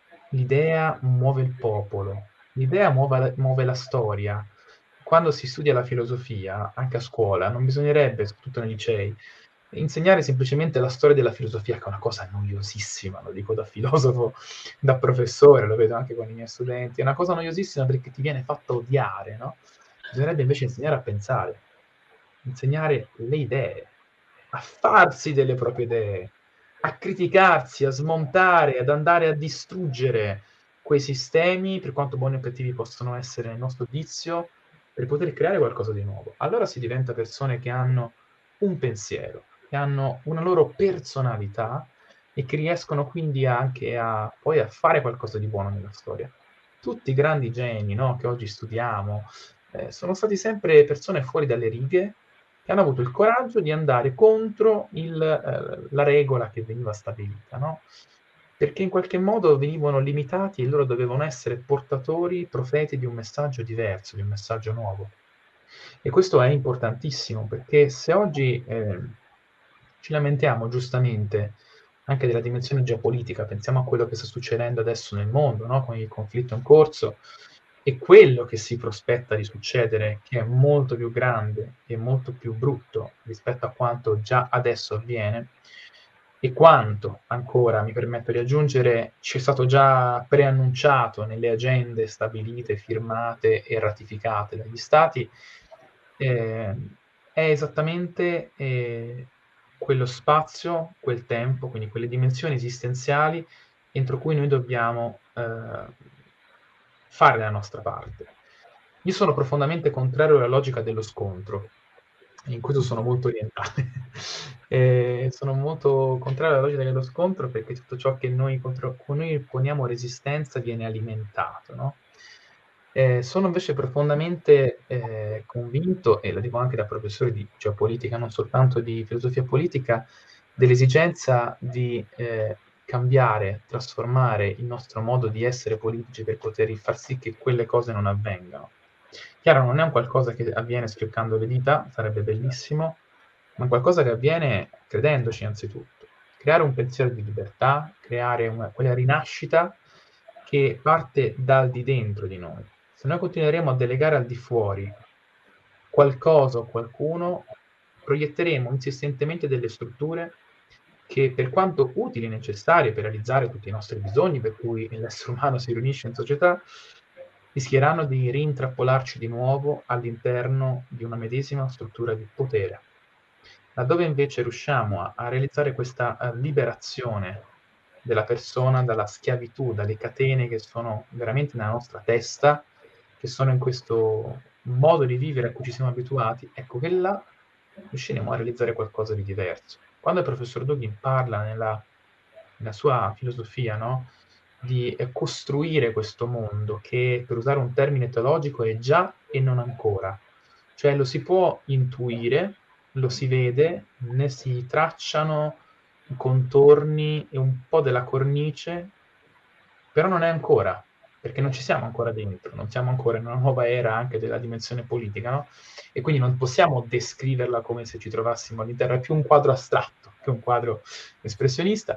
l'idea muove il popolo, l'idea muove la, muove la storia. Quando si studia la filosofia, anche a scuola, non bisognerebbe, soprattutto nei licei, insegnare semplicemente la storia della filosofia, che è una cosa noiosissima, lo dico da filosofo, da professore, lo vedo anche con i miei studenti, è una cosa noiosissima perché ti viene fatta odiare, no? Bisognerebbe invece insegnare a pensare, insegnare le idee, a farsi delle proprie idee, a criticarsi, a smontare, ad andare a distruggere quei sistemi, per quanto buoni e cattivi possono essere nel nostro giudizio, per poter creare qualcosa di nuovo. Allora si diventa persone che hanno un pensiero, che hanno una loro personalità e che riescono quindi anche a poi a fare qualcosa di buono nella storia. Tutti i grandi geni, no, che oggi studiamo, eh, sono stati sempre persone fuori dalle righe che hanno avuto il coraggio di andare contro il, eh, la regola che veniva stabilita, no? Perché in qualche modo venivano limitati e loro dovevano essere portatori, profeti di un messaggio diverso, di un messaggio nuovo. E questo è importantissimo, perché se oggi eh, ci lamentiamo giustamente anche della dimensione geopolitica, pensiamo a quello che sta succedendo adesso nel mondo, no? Con il conflitto in corso, e quello che si prospetta di succedere, che è molto più grande e molto più brutto rispetto a quanto già adesso avviene, e quanto ancora, mi permetto di aggiungere, ci è stato già preannunciato nelle agende stabilite, firmate e ratificate dagli Stati, eh, è esattamente eh, quello spazio, quel tempo, quindi quelle dimensioni esistenziali entro cui noi dobbiamo eh, fare la nostra parte. Io sono profondamente contrario alla logica dello scontro. In questo sono molto orientale. E sono molto contrario alla logica dello scontro, perché tutto ciò che noi contro cui noi poniamo resistenza viene alimentato, no? Ehm, sono invece profondamente, ehm, convinto, e lo dico anche da professore di geopolitica, non soltanto di filosofia politica, dell'esigenza di, ehm, cambiare, trasformare il nostro modo di essere politici per poter far sì che quelle cose non avvengano. Chiaro, non è un qualcosa che avviene schioccando le dita, sarebbe bellissimo, ma è qualcosa che avviene credendoci anzitutto. Creare un pensiero di libertà, creare una quella rinascita che parte dal di dentro di noi. Se noi continueremo a delegare al di fuori qualcosa o qualcuno, proietteremo insistentemente delle strutture che, per quanto utili e necessarie per realizzare tutti i nostri bisogni, per cui l'essere umano si riunisce in società, rischieranno di rintrappolarci di nuovo all'interno di una medesima struttura di potere. Laddove invece riusciamo a, a realizzare questa uh, liberazione della persona dalla schiavitù, dalle catene che sono veramente nella nostra testa, che sono in questo modo di vivere a cui ci siamo abituati, ecco che là riusciremo a realizzare qualcosa di diverso. Quando il professor Dugin parla nella, nella sua filosofia, no, di eh, costruire questo mondo che, per usare un termine teologico, è già e non ancora, cioè lo si può intuire, lo si vede, ne si tracciano i contorni e un po' della cornice, però non è ancora, perché non ci siamo ancora dentro, non siamo ancora in una nuova era anche della dimensione politica, no? E quindi non possiamo descriverla come se ci trovassimo all'interno, è più un quadro astratto che un quadro espressionista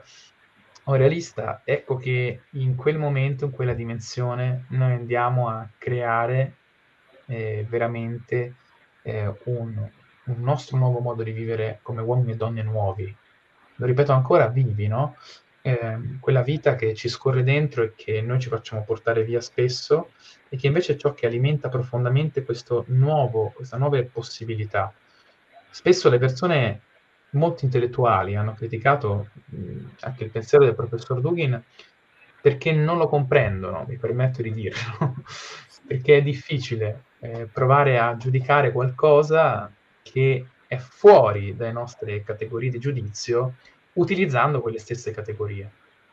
o realista. Ecco che in quel momento, in quella dimensione, noi andiamo a creare eh, veramente eh, un, un nostro nuovo modo di vivere come uomini e donne nuovi. Lo ripeto ancora, vivi, no? Eh, quella vita che ci scorre dentro e che noi ci facciamo portare via spesso, e che invece è ciò che alimenta profondamente questo nuovo, questa nuove possibilità. Spesso le persone molto intellettuali hanno criticato mh, anche il pensiero del professor Dugin perché non lo comprendono, mi permetto di dirlo, perché è difficile eh, provare a giudicare qualcosa che è fuori dalle nostre categorie di giudizio, utilizzando quelle stesse categorie.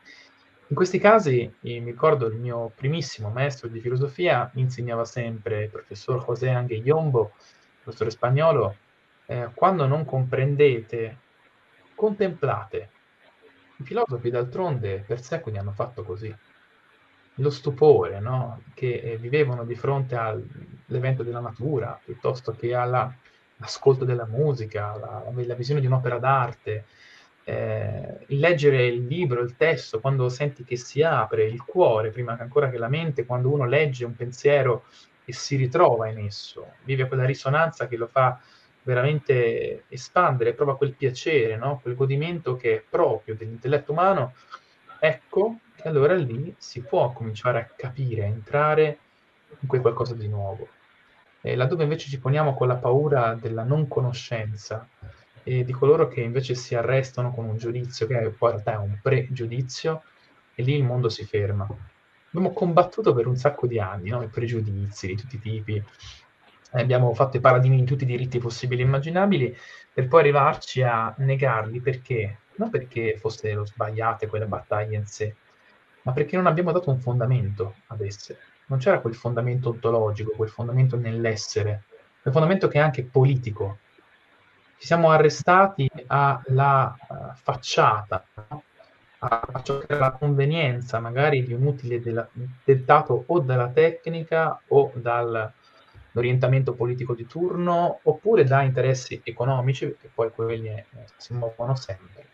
In questi casi, eh, mi ricordo il mio primissimo maestro di filosofia mi insegnava sempre, il professor José Anguillombo, professore spagnolo, eh, quando non comprendete, contemplate. I filosofi d'altronde per secoli hanno fatto così. Lo stupore, no? Che eh, vivevano di fronte all'evento della natura, piuttosto che all'ascolto della musica, la, la visione di un'opera d'arte, eh, il leggere il libro, il testo, quando senti che si apre il cuore, prima che ancora che la mente, quando uno legge un pensiero e si ritrova in esso, vive quella risonanza che lo fa veramente espandere, prova quel piacere, no? Quel godimento che è proprio dell'intelletto umano, ecco che allora lì si può cominciare a capire, a entrare in quel qualcosa di nuovo. E laddove invece ci poniamo con la paura della non conoscenza e di coloro che invece si arrestano con un giudizio, che poi in realtà è un pregiudizio, e lì il mondo si ferma. Abbiamo combattuto per un sacco di anni, no? I pregiudizi di tutti i tipi, eh, abbiamo fatto i paladini di tutti i diritti possibili e immaginabili, per poi arrivarci a negarli. Perché? Non perché fossero sbagliate quelle battaglie in sé, ma perché non abbiamo dato un fondamento ad esse. Non c'era quel fondamento ontologico, quel fondamento nell'essere, quel fondamento che è anche politico. Ci siamo arrestati alla uh, facciata, no? A ciò che era la convenienza magari di un utile della, dettato o dalla tecnica o dall'orientamento politico di turno, oppure da interessi economici, perché poi quelli eh, si muovono sempre.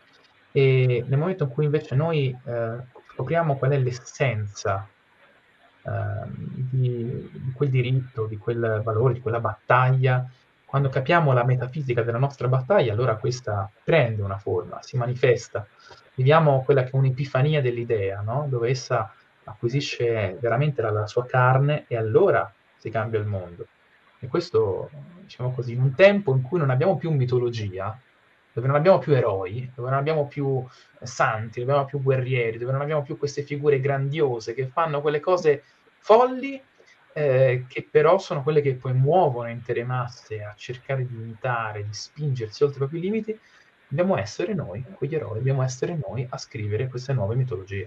E nel momento in cui invece noi eh, scopriamo qual è l'essenza eh, di, di quel diritto, di quel valore, di quella battaglia, quando capiamo la metafisica della nostra battaglia, allora questa prende una forma, si manifesta. Viviamo quella che è un'epifania dell'idea, no? Dove essa acquisisce veramente la, la sua carne, e allora si cambia il mondo. E questo, diciamo così, in un tempo in cui non abbiamo più mitologia, dove non abbiamo più eroi, dove non abbiamo più santi, dove non abbiamo più guerrieri, dove non abbiamo più queste figure grandiose che fanno quelle cose folli, eh, che però sono quelle che poi muovono intere masse a cercare di imitare, di spingersi oltre i propri limiti, dobbiamo essere noi, quegli eroi, dobbiamo essere noi a scrivere queste nuove mitologie.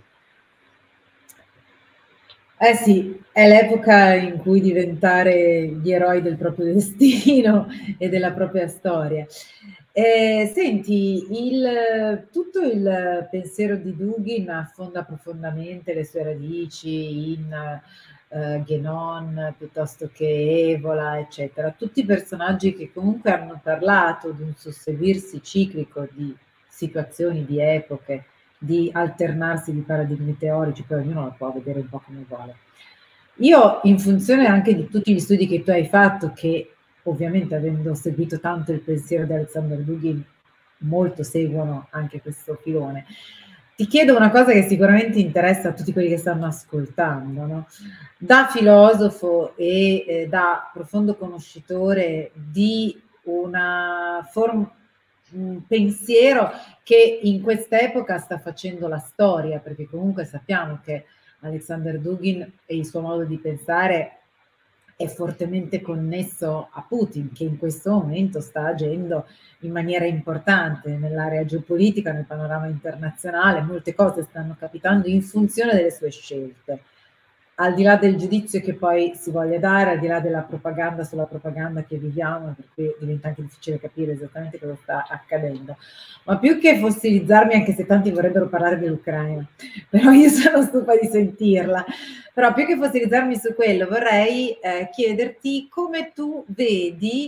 Eh sì, è l'epoca in cui diventare gli eroi del proprio destino e della propria storia. Eh, senti, il, tutto il pensiero di Dugin affonda profondamente le sue radici in eh, Guénon piuttosto che Evola, eccetera. Tutti personaggi che comunque hanno parlato di un susseguirsi ciclico di situazioni, di epoche, di alternarsi di paradigmi teorici, poi ognuno lo può vedere un po' come vuole. Io, in funzione anche di tutti gli studi che tu hai fatto, che ovviamente avendo seguito tanto il pensiero di Alexander Dugin, molto seguono anche questo filone, ti chiedo una cosa che sicuramente interessa a tutti quelli che stanno ascoltando, no? Da filosofo e eh, da profondo conoscitore di una forma, un pensiero che in quest'epoca sta facendo la storia, perché comunque sappiamo che Alexander Dugin e il suo modo di pensare è fortemente connesso a Putin, che in questo momento sta agendo in maniera importante nell'area geopolitica, nel panorama internazionale, molte cose stanno capitando in funzione delle sue scelte. Al di là del giudizio che poi si voglia dare, al di là della propaganda sulla propaganda che viviamo, per cui diventa anche difficile capire esattamente cosa sta accadendo. Ma più che fossilizzarmi, anche se tanti vorrebbero parlare dell'Ucraina, però io sono stufa di sentirla, però più che fossilizzarmi su quello vorrei eh, chiederti come tu vedi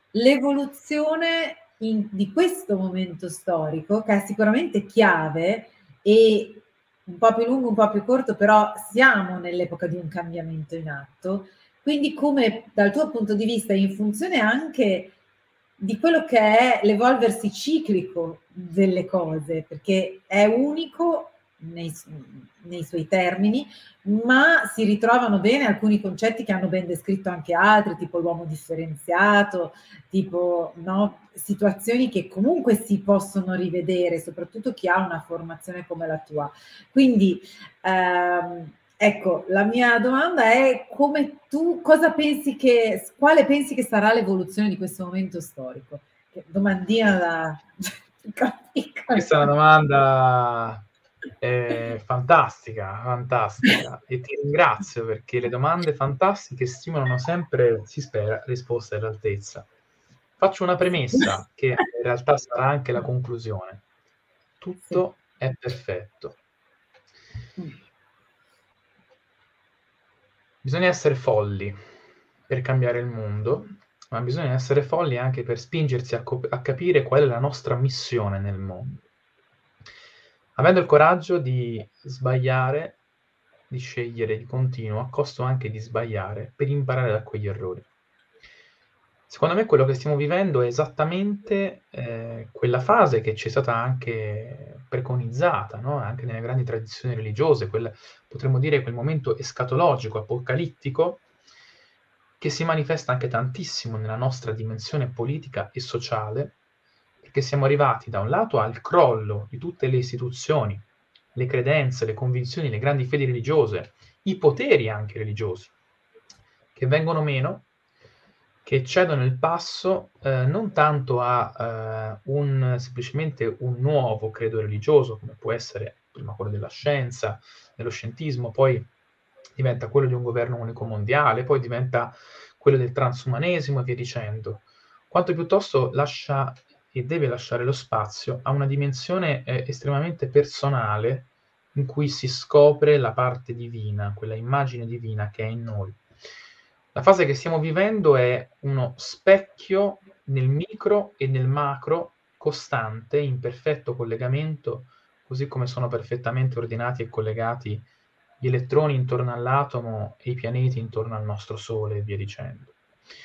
l'evoluzione in, di questo momento storico, che è sicuramente chiave e un po' più lungo, un po' più corto, però siamo nell'epoca di un cambiamento in atto. Quindi come dal tuo punto di vista, in funzione anche di quello che è l'evolversi ciclico delle cose, perché è unico nei, nei suoi termini, ma si ritrovano bene alcuni concetti che hanno ben descritto anche altri, tipo l'uomo differenziato, tipo no, situazioni che comunque si possono rivedere, soprattutto chi ha una formazione come la tua. Quindi ehm, ecco, la mia domanda è come tu, cosa pensi che, quale pensi che sarà l'evoluzione di questo momento storico? Che domandina da... Questa è una domanda eh, fantastica, fantastica, e ti ringrazio perché le domande fantastiche stimolano sempre, si spera, risposte all'altezza. Faccio una premessa che in realtà sarà anche la conclusione. Tutto Sì. è perfetto. Bisogna essere folli per cambiare il mondo, ma bisogna essere folli anche per spingersi a, co- a capire qual è la nostra missione nel mondo. Avendo il coraggio di sbagliare, di scegliere di continuo, a costo anche di sbagliare, per imparare da quegli errori. Secondo me quello che stiamo vivendo è esattamente eh, quella fase che ci è stata anche preconizzata, no? Anche nelle grandi tradizioni religiose, quel, potremmo dire quel momento escatologico, apocalittico, che si manifesta anche tantissimo nella nostra dimensione politica e sociale, perché siamo arrivati da un lato al crollo di tutte le istituzioni, le credenze, le convinzioni, le grandi fedi religiose, i poteri anche religiosi, che vengono meno, che cedono il passo eh, non tanto a eh, un, semplicemente un nuovo credo religioso, come può essere prima quello della scienza, dello scientismo, poi diventa quello di un governo unico mondiale, poi diventa quello del transumanesimo e via dicendo, quanto piuttosto lascia e deve lasciare lo spazio a una dimensione eh, estremamente personale in cui si scopre la parte divina, quella immagine divina che è in noi. La fase che stiamo vivendo è uno specchio nel micro e nel macro costante, in perfetto collegamento, così come sono perfettamente ordinati e collegati gli elettroni intorno all'atomo e i pianeti intorno al nostro Sole e via dicendo.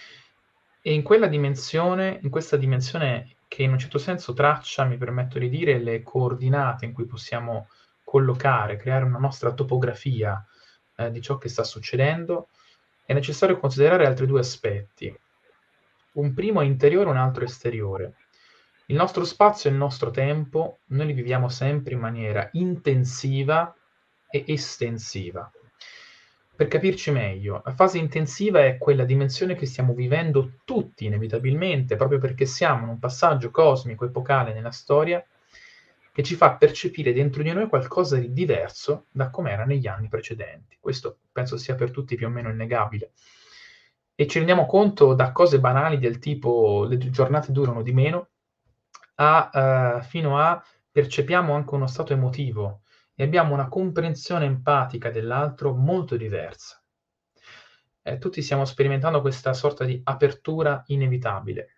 E in quella dimensione, in questa dimensione che in un certo senso traccia, mi permetto di dire, le coordinate in cui possiamo collocare, creare una nostra topografia eh, di ciò che sta succedendo, è necessario considerare altri due aspetti. Un primo è interiore, un altro esteriore. Il nostro spazio e il nostro tempo noi li viviamo sempre in maniera intensiva e estensiva. Per capirci meglio, la fase intensiva è quella dimensione che stiamo vivendo tutti inevitabilmente, proprio perché siamo in un passaggio cosmico epocale nella storia che ci fa percepire dentro di noi qualcosa di diverso da come era negli anni precedenti. Questo penso sia per tutti più o meno innegabile. E ci rendiamo conto da cose banali del tipo le giornate durano di meno, a, eh, fino a percepiamo anche uno stato emotivo e abbiamo una comprensione empatica dell'altro molto diversa. Eh, tutti stiamo sperimentando questa sorta di apertura inevitabile.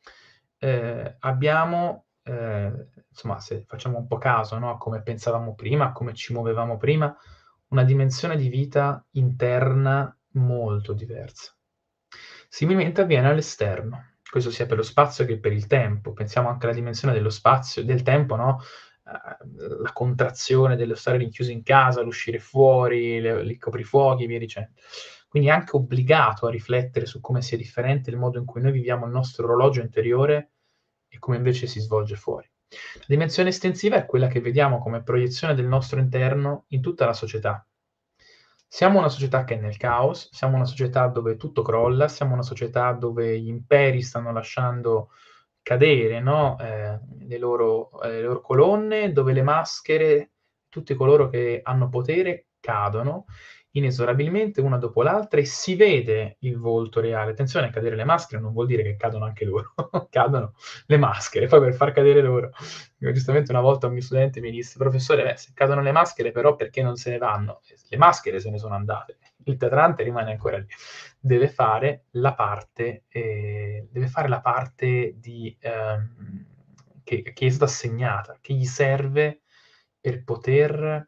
Eh, abbiamo, eh, insomma, se facciamo un po' caso, no, a come pensavamo prima, a come ci muovevamo prima, una dimensione di vita interna molto diversa. Similmente avviene all'esterno. Questo sia per lo spazio che per il tempo. Pensiamo anche alla dimensione dello spazio, del tempo, no? Uh, la contrazione dello stare rinchiusi in casa, l'uscire fuori, le, i coprifuochi, via dicendo. Quindi è anche obbligato a riflettere su come sia differente il modo in cui noi viviamo il nostro orologio interiore e come invece si svolge fuori. La dimensione estensiva è quella che vediamo come proiezione del nostro interno in tutta la società. Siamo una società che è nel caos, siamo una società dove tutto crolla, siamo una società dove gli imperi stanno lasciando cadere, no? eh, le, loro, eh, le loro colonne, dove le maschere, tutti coloro che hanno potere, cadono inesorabilmente una dopo l'altra e si vede il volto reale. Attenzione, cadere le maschere non vuol dire che cadono anche loro, cadono le maschere, poi per far cadere loro. Giustamente una volta un mio studente mi disse: professore, beh, se cadono le maschere però perché non se ne vanno? Le maschere se ne sono andate, il teatrante rimane ancora lì. Deve fare la parte, eh, deve fare la parte di, ehm, che, che gli è stata assegnata, che gli serve per poter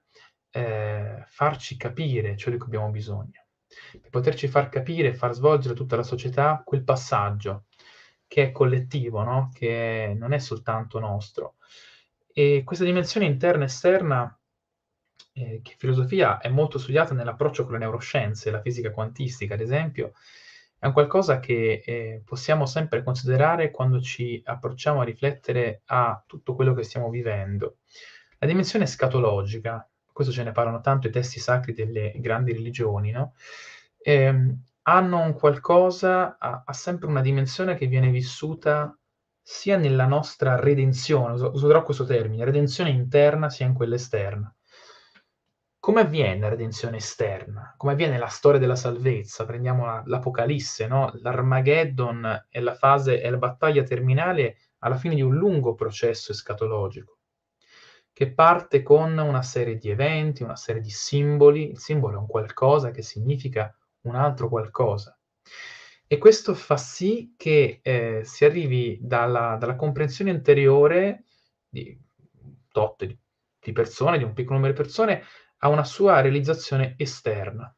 eh, farci capire ciò di cui abbiamo bisogno, per poterci far capire e far svolgere tutta la società quel passaggio che è collettivo, no? Che non è soltanto nostro. E questa dimensione interna e esterna, eh, che filosofia è molto studiata nell'approccio con le neuroscienze, la fisica quantistica, ad esempio, è un qualcosa che eh, possiamo sempre considerare quando ci approcciamo a riflettere a tutto quello che stiamo vivendo. La dimensione scatologica, questo ce ne parlano tanto i testi sacri delle grandi religioni, no? Ehm, hanno un qualcosa, ha, ha sempre una dimensione che viene vissuta sia nella nostra redenzione, us- userò questo termine, redenzione interna sia in quella esterna. Come avviene la redenzione esterna? Come avviene la storia della salvezza? Prendiamo la- l'Apocalisse, no? L'Armageddon è la fase, è la battaglia terminale alla fine di un lungo processo escatologico, che parte con una serie di eventi, una serie di simboli. Il simbolo è un qualcosa che significa un altro qualcosa. E questo fa sì che eh, si arrivi dalla, dalla comprensione interiore di tot di, di persone, di un piccolo numero di persone, a una sua realizzazione esterna.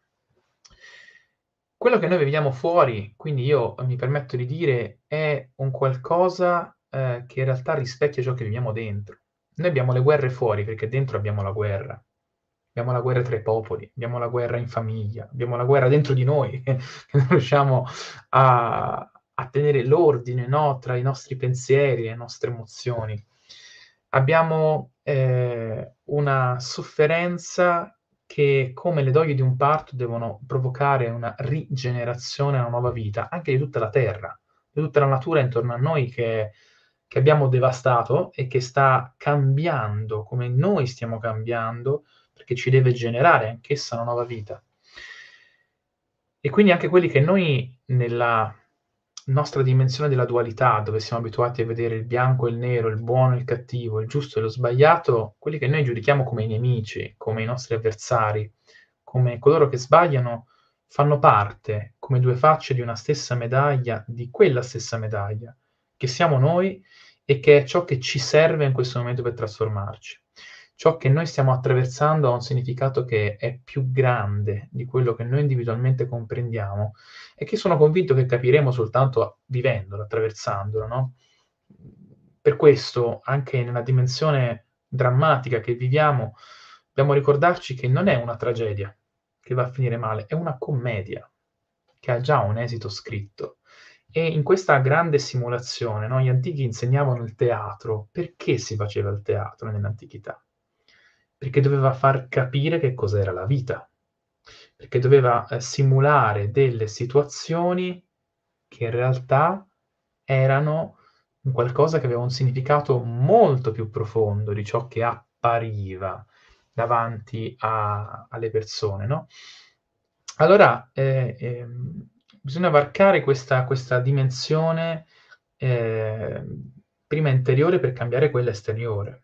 Quello che noi vediamo fuori, quindi io mi permetto di dire, è un qualcosa eh, che in realtà rispecchia ciò che viviamo dentro. Noi abbiamo le guerre fuori perché dentro abbiamo la guerra. Abbiamo la guerra tra i popoli, abbiamo la guerra in famiglia, abbiamo la guerra dentro di noi, che non riusciamo a, a tenere l'ordine, no, tra i nostri pensieri e le nostre emozioni. Abbiamo eh, una sofferenza che, come le doglie di un parto, devono provocare una rigenerazione, una nuova vita, anche di tutta la terra, di tutta la natura intorno a noi che, che abbiamo devastato e che sta cambiando, come noi stiamo cambiando, perché ci deve generare anch'essa una nuova vita. E quindi anche quelli che noi, nella nostra dimensione della dualità, dove siamo abituati a vedere il bianco e il nero, il buono e il cattivo, il giusto e lo sbagliato, quelli che noi giudichiamo come i nemici, come i nostri avversari, come coloro che sbagliano, fanno parte, come due facce di una stessa medaglia, di quella stessa medaglia, che siamo noi e che è ciò che ci serve in questo momento per trasformarci. Ciò che noi stiamo attraversando ha un significato che è più grande di quello che noi individualmente comprendiamo e che sono convinto che capiremo soltanto vivendolo, attraversandolo, no? Per questo, anche nella dimensione drammatica che viviamo, dobbiamo ricordarci che non è una tragedia che va a finire male, è una commedia che ha già un esito scritto. E in questa grande simulazione, no, gli antichi insegnavano il teatro. Perché si faceva il teatro nell'antichità? Perché doveva far capire che cos'era la vita. perché doveva eh, simulare delle situazioni che in realtà erano un qualcosa che aveva un significato molto più profondo di ciò che appariva davanti a alle persone, no? Allora, eh, ehm, bisogna varcare questa questa dimensione, ehm, prima interiore per cambiare quella esteriore.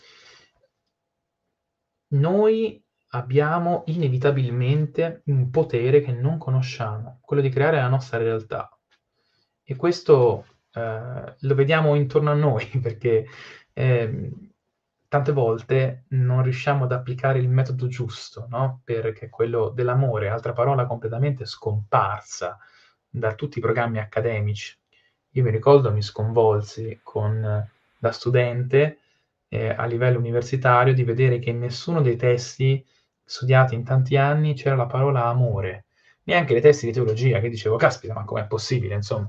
Noi abbiamo inevitabilmente un potere che non conosciamo, quello di creare la nostra realtà. E questo, ehm, lo vediamo intorno a noi perché, ehm, tante volte non riusciamo ad applicare il metodo giusto, no, perché è quello dell'amore, altra parola completamente scomparsa da tutti i programmi accademici. Io mi ricordo mi sconvolsi con da studente, ehm, a livello universitario, di vedere che in nessuno dei testi studiati in tanti anni c'era la parola amore. Neanche nei testi di teologia, che dicevo: "Caspita, ma com'è possibile?" Insomma.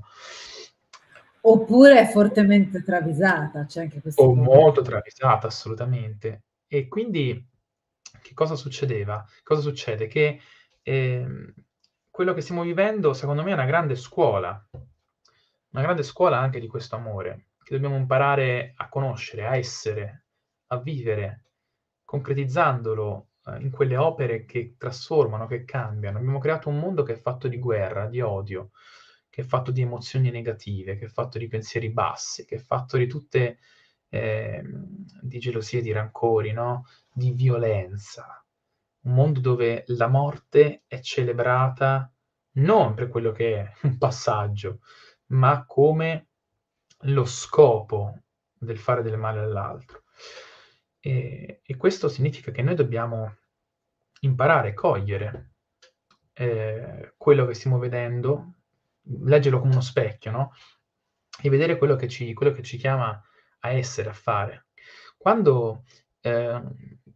Oppure è fortemente travisata, c'è anche questo O molto problema. travisata, assolutamente. E quindi che cosa succedeva? Cosa succede? Che, ehm, quello che stiamo vivendo secondo me è una grande scuola, una grande scuola anche di questo amore, che dobbiamo imparare a conoscere, a essere, a vivere, concretizzandolo, ehm, in quelle opere che trasformano, che cambiano. Abbiamo creato un mondo che è fatto di guerra, di odio, che è fatto di emozioni negative, che è fatto di pensieri bassi, che è fatto di tutte ehm, di gelosie, di rancori, no, di violenza. Un mondo dove la morte è celebrata non per quello che è, un passaggio, ma come lo scopo del fare del male all'altro. E e questo significa che noi dobbiamo imparare, cogliere, ehm, quello che stiamo vedendo, leggerlo come uno specchio, no, e vedere quello che ci quello che ci chiama a essere, a fare. Quando, ehm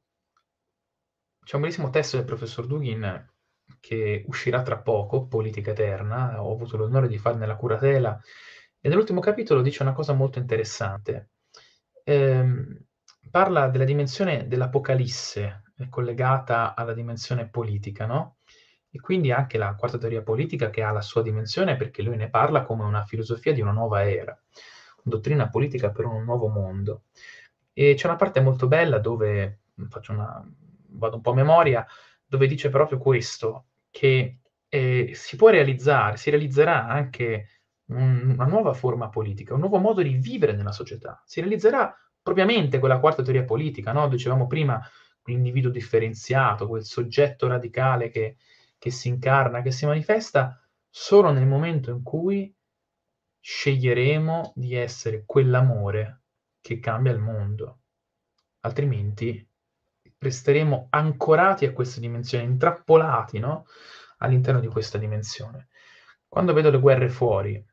c'è un bellissimo testo del professor Dugin che uscirà tra poco, Politica Eterna, ho avuto l'onore di farne la curatela, e nell'ultimo capitolo dice una cosa molto interessante. Ehm, parla della dimensione dell'Apocalisse, è collegata alla dimensione politica, no, e quindi anche la quarta teoria politica che ha la sua dimensione, perché lui ne parla come una filosofia di una nuova era, dottrina politica per un nuovo mondo. E c'è una parte molto bella dove, mhmm, faccio una vado un po' a memoria, dove dice proprio questo, che, ehm, si può realizzare si realizzerà anche un una nuova forma politica, un nuovo modo di vivere nella società. Si realizzerà propriamente quella quarta teoria politica, no, dicevamo prima, l'individuo differenziato, quel soggetto radicale che che si incarna, che si manifesta solo nel momento in cui sceglieremo di essere quell'amore che cambia il mondo. Altrimenti resteremo ancorati a questa dimensione, intrappolati, no, all'interno di questa dimensione. Quando vedo le guerre fuori,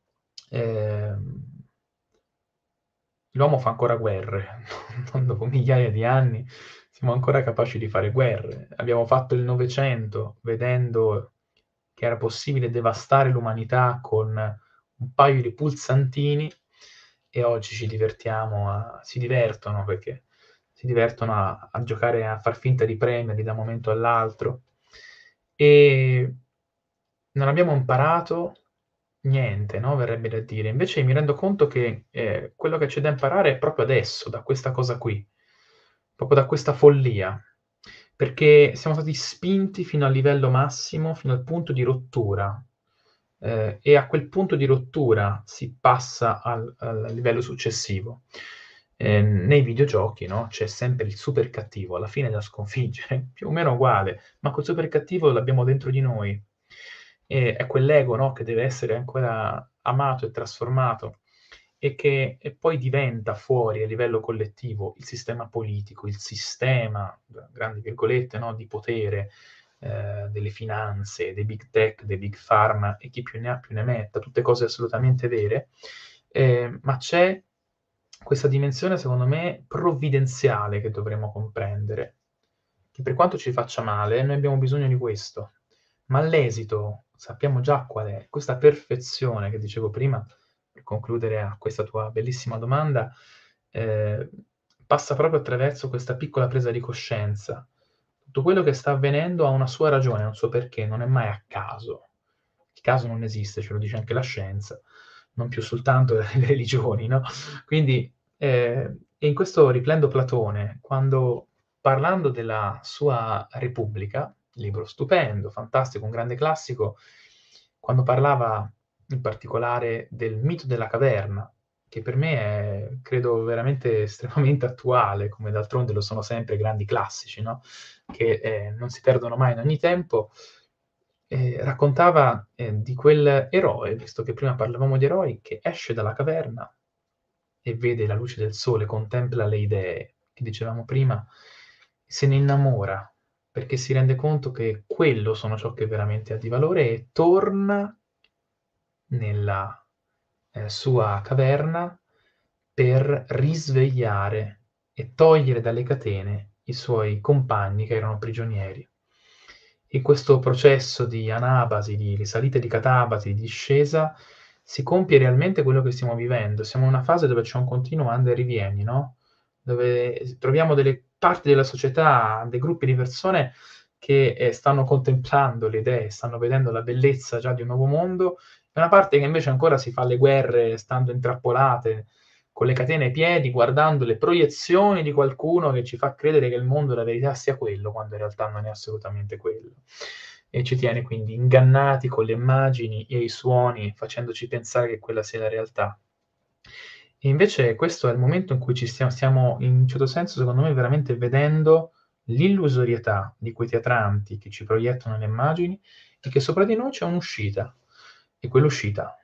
ehm l'uomo fa ancora guerre, non dopo migliaia di anni siamo ancora capaci di fare guerre. Abbiamo fatto il Novecento vedendo che era possibile devastare l'umanità con un paio di pulsantini e oggi ci divertiamo a si divertono perché si divertono a a giocare a far finta di premerli da un momento all'altro. E non abbiamo imparato niente, no, verrebbe da dire. Invece mi rendo conto che, ehm, quello che c'è da imparare è proprio adesso, da questa cosa qui, proprio da questa follia, perché siamo stati spinti fino al livello massimo, fino al punto di rottura, ehm, e a quel punto di rottura si passa al al livello successivo. Ehm, nei videogiochi, no, c'è sempre il super cattivo alla fine da sconfiggere, più o meno uguale, ma quel super cattivo l'abbiamo dentro di noi. E è quell'ego, no, che deve essere ancora amato e trasformato e che e poi diventa fuori a livello collettivo il sistema politico, il sistema, tra grandi virgolette, no, di potere, ehm, delle finanze, dei big tech, dei big pharma e chi più ne ha più ne metta, tutte cose assolutamente vere. Ehm, ma c'è questa dimensione, secondo me, provvidenziale che dovremmo comprendere, che per quanto ci faccia male, noi abbiamo bisogno di questo. Ma l'esito sappiamo già qual è. Questa perfezione che dicevo prima, per concludere a questa tua bellissima domanda, ehm, passa proprio attraverso questa piccola presa di coscienza. tutto quello che sta avvenendo ha una sua ragione, ha un suo perché, non è mai a caso. Il caso non esiste, ce lo dice anche la scienza, non più soltanto le religioni, no? Quindi, eh, e in questo riprendo Platone, quando parlando della sua Repubblica, libro stupendo, fantastico, un grande classico, quando parlava in particolare del mito della caverna, che per me è, credo, veramente estremamente attuale, come d'altronde lo sono sempre i grandi classici, no? Che eh, non si perdono mai in ogni tempo, eh, raccontava eh, di quel eroe, visto che prima parlavamo di eroi, che esce dalla caverna e vede la luce del sole, contempla le idee, che dicevamo prima, se ne innamora, perché si rende conto che quello sono ciò che veramente ha di valore e torna nella eh, sua caverna per risvegliare e togliere dalle catene i suoi compagni che erano prigionieri. In questo processo di anabasi, di risalita di catabasi, di discesa, si compie realmente quello che stiamo vivendo. Siamo in una fase dove c'è un continuo anda e rivieni, no? Dove troviamo delle parti della società, dei gruppi di persone che eh, stanno contemplando le idee, stanno vedendo la bellezza già di un nuovo mondo, e una parte che invece ancora si fa le guerre stando intrappolate con le catene ai piedi, guardando le proiezioni di qualcuno che ci fa credere che il mondo e la verità sia quello, quando in realtà non è assolutamente quello. E ci tiene quindi ingannati con le immagini e i suoni, facendoci pensare che quella sia la realtà. E invece questo è il momento in cui ci stiamo, stiamo, in un certo senso, secondo me, veramente vedendo l'illusorietà di quei teatranti che ci proiettano le immagini e che sopra di noi c'è un'uscita. E quell'uscita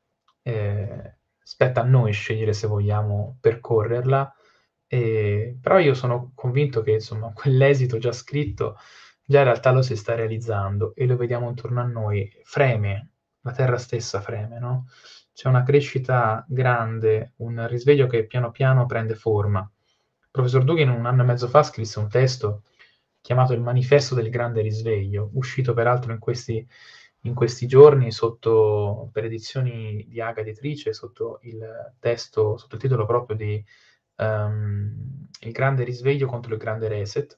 eh, spetta a noi scegliere se vogliamo percorrerla, eh, però io sono convinto che insomma quell'esito già scritto già in realtà lo si sta realizzando e lo vediamo intorno a noi, freme, la terra stessa freme, no? C'è una crescita grande, un risveglio che piano piano prende forma. Il professor Dugin un anno e mezzo fa scrisse un testo chiamato Il manifesto del grande risveglio, uscito peraltro in questi in questi giorni sotto, per edizioni di Aga Editrice, sotto il testo, sotto il titolo proprio di um, Il grande risveglio contro il grande reset,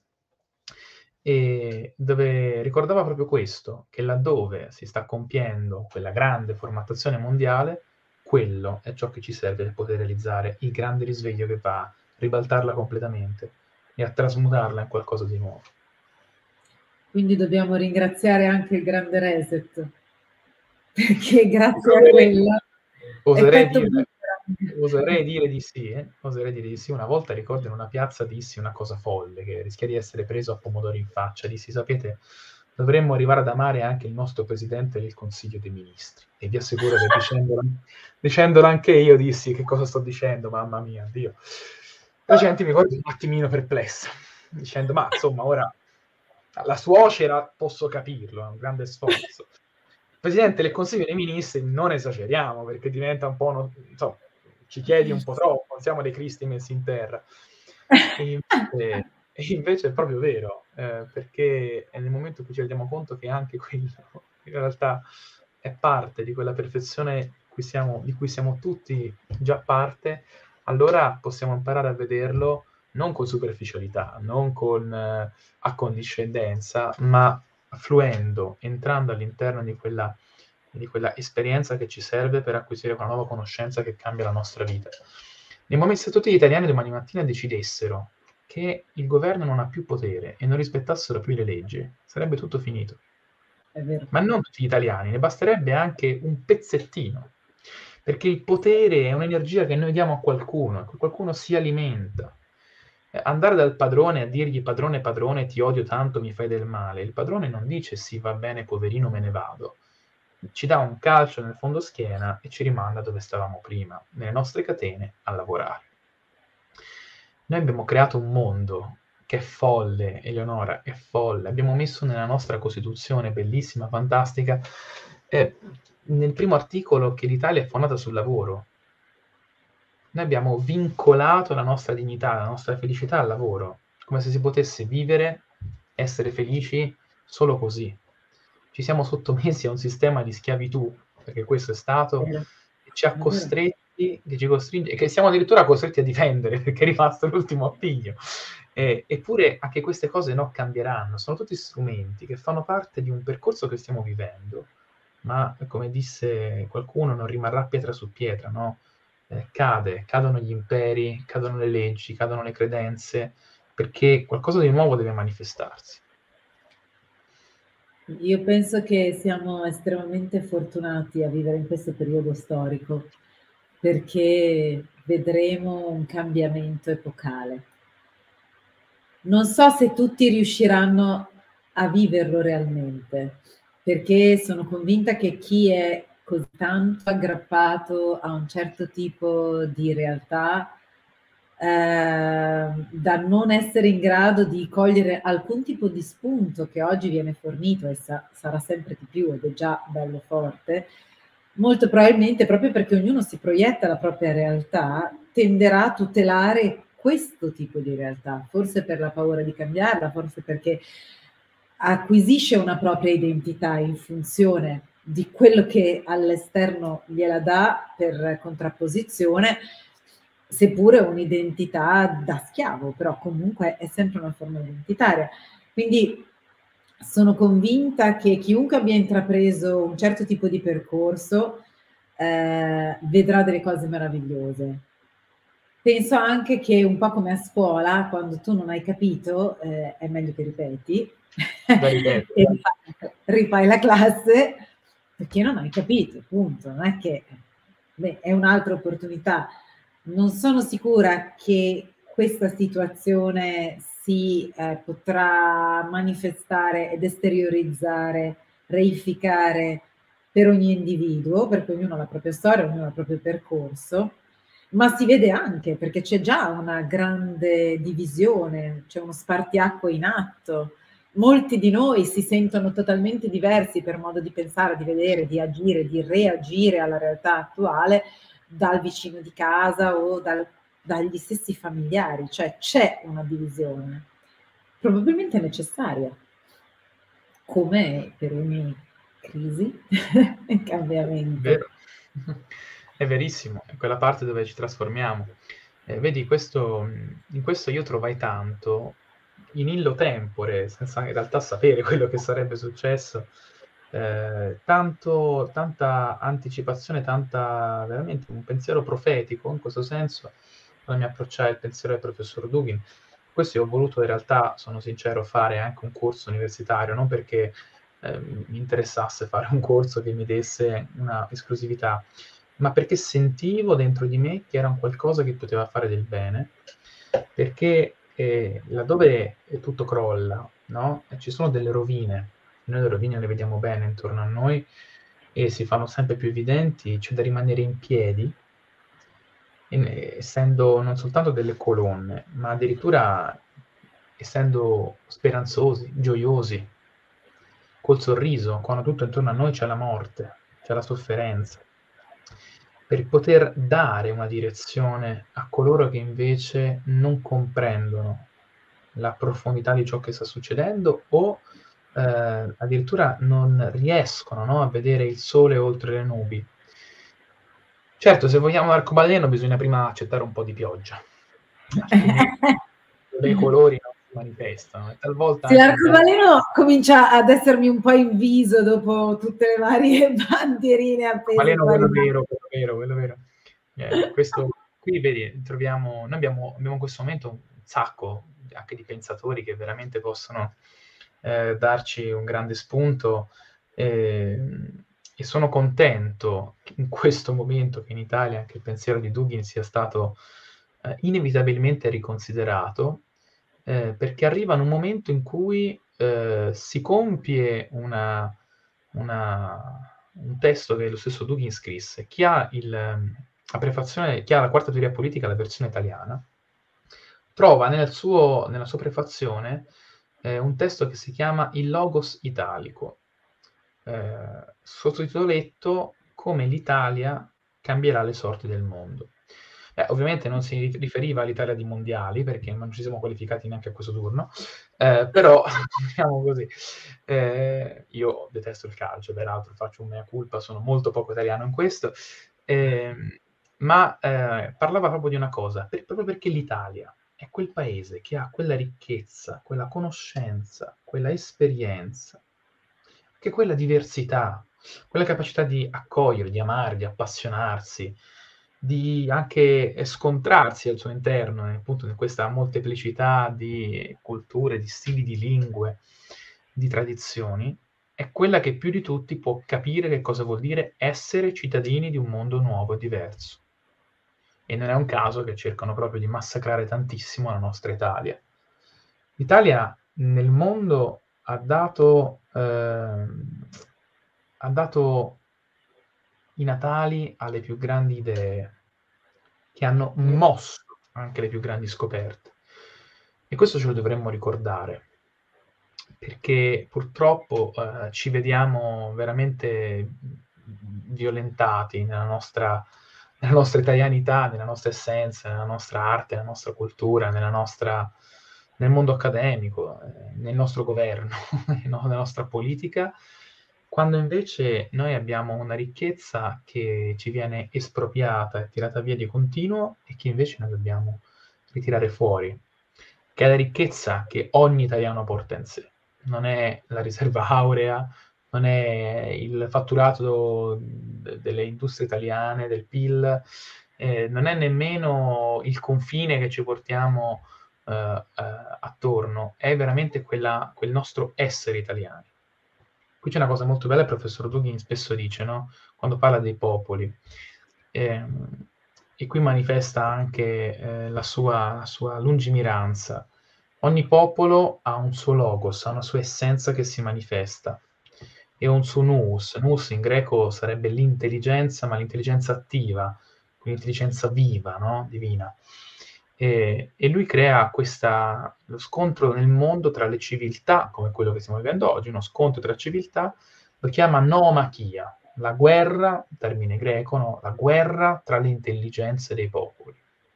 e dove ricordava proprio questo, che laddove si sta compiendo quella grande formattazione mondiale, quello è ciò che ci serve per poter realizzare il grande risveglio che va a ribaltarla completamente e a trasmutarla in qualcosa di nuovo. Quindi dobbiamo ringraziare anche il grande reset, perché grazie a quella oserei dire, oserei dire di sì, eh? oserei dire di sì. Una volta ricordo in una piazza dissi una cosa folle, che rischia di essere preso a pomodoro in faccia. Dissi, sapete, dovremmo arrivare ad amare anche il nostro Presidente del Consiglio dei Ministri. E vi assicuro che dicendolo, dicendolo anche io dissi, che cosa sto dicendo, mamma mia, Dio. La gente mi guarda un attimino perplessa, dicendo, ma insomma, ora la suocera posso capirlo, è un grande sforzo. Presidente del Consiglio dei Ministri, non esageriamo, perché diventa un po', uno, insomma, ci chiedi un po' troppo, non siamo dei cristi messi in terra. E invece, e invece è proprio vero, eh, perché è nel momento in cui ci rendiamo conto che anche quello in realtà è parte di quella perfezione cui siamo, di cui siamo tutti già parte, allora possiamo imparare a vederlo non con superficialità, non con eh, accondiscendenza, ma fluendo, entrando all'interno di quella, di quella esperienza che ci serve per acquisire una nuova conoscenza che cambia la nostra vita. Nel momento se tutti gli italiani domani mattina decidessero che il governo non ha più potere e non rispettassero più le leggi, sarebbe tutto finito. È vero. Ma non tutti gli italiani, ne basterebbe anche un pezzettino, perché il potere è un'energia che noi diamo a qualcuno, che qualcuno si alimenta. Andare dal padrone a dirgli padrone padrone ti odio tanto, mi fai del male, il padrone non dice sì va bene poverino me ne vado, ci dà un calcio nel fondo schiena e ci rimanda dove stavamo prima, nelle nostre catene a lavorare. Noi abbiamo creato un mondo che è folle, Eleonora, è folle, abbiamo messo nella nostra Costituzione bellissima, fantastica, eh, nel primo articolo che l'Italia è fondata sul lavoro. Noi abbiamo vincolato la nostra dignità, la nostra felicità al lavoro, come se si potesse vivere, essere felici solo così. Ci siamo sottomessi a un sistema di schiavitù, perché questo è stato, che ci ha costretti, che ci costringe, e che siamo addirittura costretti a difendere, perché è rimasto l'ultimo appiglio. Eh, eppure anche queste cose no, cambieranno, sono tutti strumenti che fanno parte di un percorso che stiamo vivendo, ma come disse qualcuno non rimarrà pietra su pietra, no? Eh, cade, cadono gli imperi, cadono le leggi, cadono le credenze, perché qualcosa di nuovo deve manifestarsi. Io penso che siamo estremamente fortunati a vivere in questo periodo storico, perché vedremo un cambiamento epocale. Non so se tutti riusciranno a viverlo realmente, perché sono convinta che chi è così tanto aggrappato a un certo tipo di realtà, ehm, da non essere in grado di cogliere alcun tipo di spunto che oggi viene fornito e sa sarà sempre di più ed è già bello forte, molto probabilmente proprio perché ognuno si proietta la propria realtà, tenderà a tutelare questo tipo di realtà, forse per la paura di cambiarla, forse perché acquisisce una propria identità in funzione di quello che all'esterno gliela dà per contrapposizione, seppure un'identità da schiavo, però comunque è sempre una forma identitaria. Quindi sono convinta che chiunque abbia intrapreso un certo tipo di percorso eh, vedrà delle cose meravigliose. Penso anche che un po' come a scuola, quando tu non hai capito, eh, è meglio che ripeti Da ripetere. e rifai, rifai la classe perché non hai capito, punto. Non è che beh, è un'altra opportunità. Non sono sicura che questa situazione si eh, potrà manifestare ed esteriorizzare, reificare per ogni individuo, perché ognuno ha la propria storia, ognuno ha il proprio percorso, ma si vede anche perché c'è già una grande divisione, c'è uno spartiacque in atto. Molti di noi si sentono totalmente diversi per modo di pensare, di vedere, di agire, di reagire alla realtà attuale dal vicino di casa o dal, dagli stessi familiari, cioè c'è una divisione, probabilmente necessaria, come per ogni crisi e cambiamento. Vero. È verissimo, è quella parte dove ci trasformiamo. Eh, vedi, questo, in questo io trovai tanto, in illo tempore, senza in realtà sapere quello che sarebbe successo, eh, tanto, tanta anticipazione, tanta veramente un pensiero profetico, in questo senso, quando mi approcciai al pensiero del professor Dugin. Questo io ho voluto in realtà, sono sincero, fare anche un corso universitario, non perché eh, mi interessasse fare un corso che mi desse una esclusività, ma perché sentivo dentro di me che era un qualcosa che poteva fare del bene, perché eh, laddove tutto crolla, no? E ci sono delle rovine, noi le rovine le vediamo bene intorno a noi e si fanno sempre più evidenti, c'è da rimanere in piedi, in, essendo non soltanto delle colonne, ma addirittura essendo speranzosi, gioiosi, col sorriso, quando tutto intorno a noi c'è la morte, c'è la sofferenza, per poter dare una direzione a coloro che invece non comprendono la profondità di ciò che sta succedendo o eh, addirittura non riescono, no, a vedere il sole oltre le nubi. Certo, se vogliamo l'arcobaleno bisogna prima accettare un po' di pioggia, altrimenti dei colori non si manifestano e talvolta Sì, anche il bello. l'arcobaleno comincia ad essermi un po' in viso dopo tutte le varie bandierine appese L'arcobaleno, fuori. quello vero, quello vero, quello vero. Eh, questo, qui vedi, troviamo, noi abbiamo, abbiamo in questo momento un sacco anche di pensatori che veramente possono eh, darci un grande spunto eh, e sono contento in questo momento che in Italia anche il pensiero di Dugin sia stato eh, inevitabilmente riconsiderato eh, perché arriva in un momento in cui eh, si compie una, una, un testo che lo stesso Dugin scrisse. Chi ha, il, la prefazione, chi ha la quarta teoria politica, la versione italiana, trova nel suo, nella sua prefazione eh, un testo che si chiama Il Logos Italico, eh, sottotitoletto Come l'Italia cambierà le sorti del mondo. Eh, ovviamente non si riferiva all'Italia di mondiali, perché non ci siamo qualificati neanche a questo turno, eh, però diciamo così. Eh, io detesto il calcio, peraltro faccio un mea culpa, sono molto poco italiano in questo, eh, ma eh, parlava proprio di una cosa, per, proprio perché l'Italia è quel paese che ha quella ricchezza, quella conoscenza, quella esperienza, che quella diversità, quella capacità di accogliere, di amare, di appassionarsi, di anche eh, scontrarsi al suo interno, eh, appunto in questa molteplicità di culture, di stili, di lingue, di tradizioni, è quella che più di tutti può capire che cosa vuol dire essere cittadini di un mondo nuovo e diverso. E non è un caso che cercano proprio di massacrare tantissimo la nostra Italia. L'Italia nel mondo ha dato, ehm, ha dato i natali alle più grandi idee, che hanno mosso anche le più grandi scoperte. E questo ce lo dovremmo ricordare, perché purtroppo eh, ci vediamo veramente violentati nella nostra, nella nostra italianità, nella nostra essenza, nella nostra arte, nella nostra cultura, nella nostra, nel mondo accademico, eh, nel nostro governo, no? Nella nostra politica, quando invece noi abbiamo una ricchezza che ci viene espropriata e tirata via di continuo e che invece noi dobbiamo ritirare fuori, che è la ricchezza che ogni italiano porta in sé. Non è la riserva aurea, non è il fatturato de- delle industrie italiane, del P I L, eh, non è nemmeno il confine che ci portiamo eh, eh, attorno, è veramente quella, quel nostro essere italiani. Qui c'è una cosa molto bella, il professor Dugin spesso dice, no? Quando parla dei popoli, ehm, e qui manifesta anche eh, la sua, la sua lungimiranza. Ogni popolo ha un suo logos, ha una sua essenza che si manifesta, e un suo nous. Nous in greco sarebbe l'intelligenza, ma l'intelligenza attiva, l'intelligenza viva, no? Divina. E, e lui crea questa, lo scontro nel mondo tra le civiltà, come quello che stiamo vivendo oggi, uno scontro tra civiltà, lo chiama nomachia, la guerra, termine greco, no? La guerra tra le intelligenze dei popoli.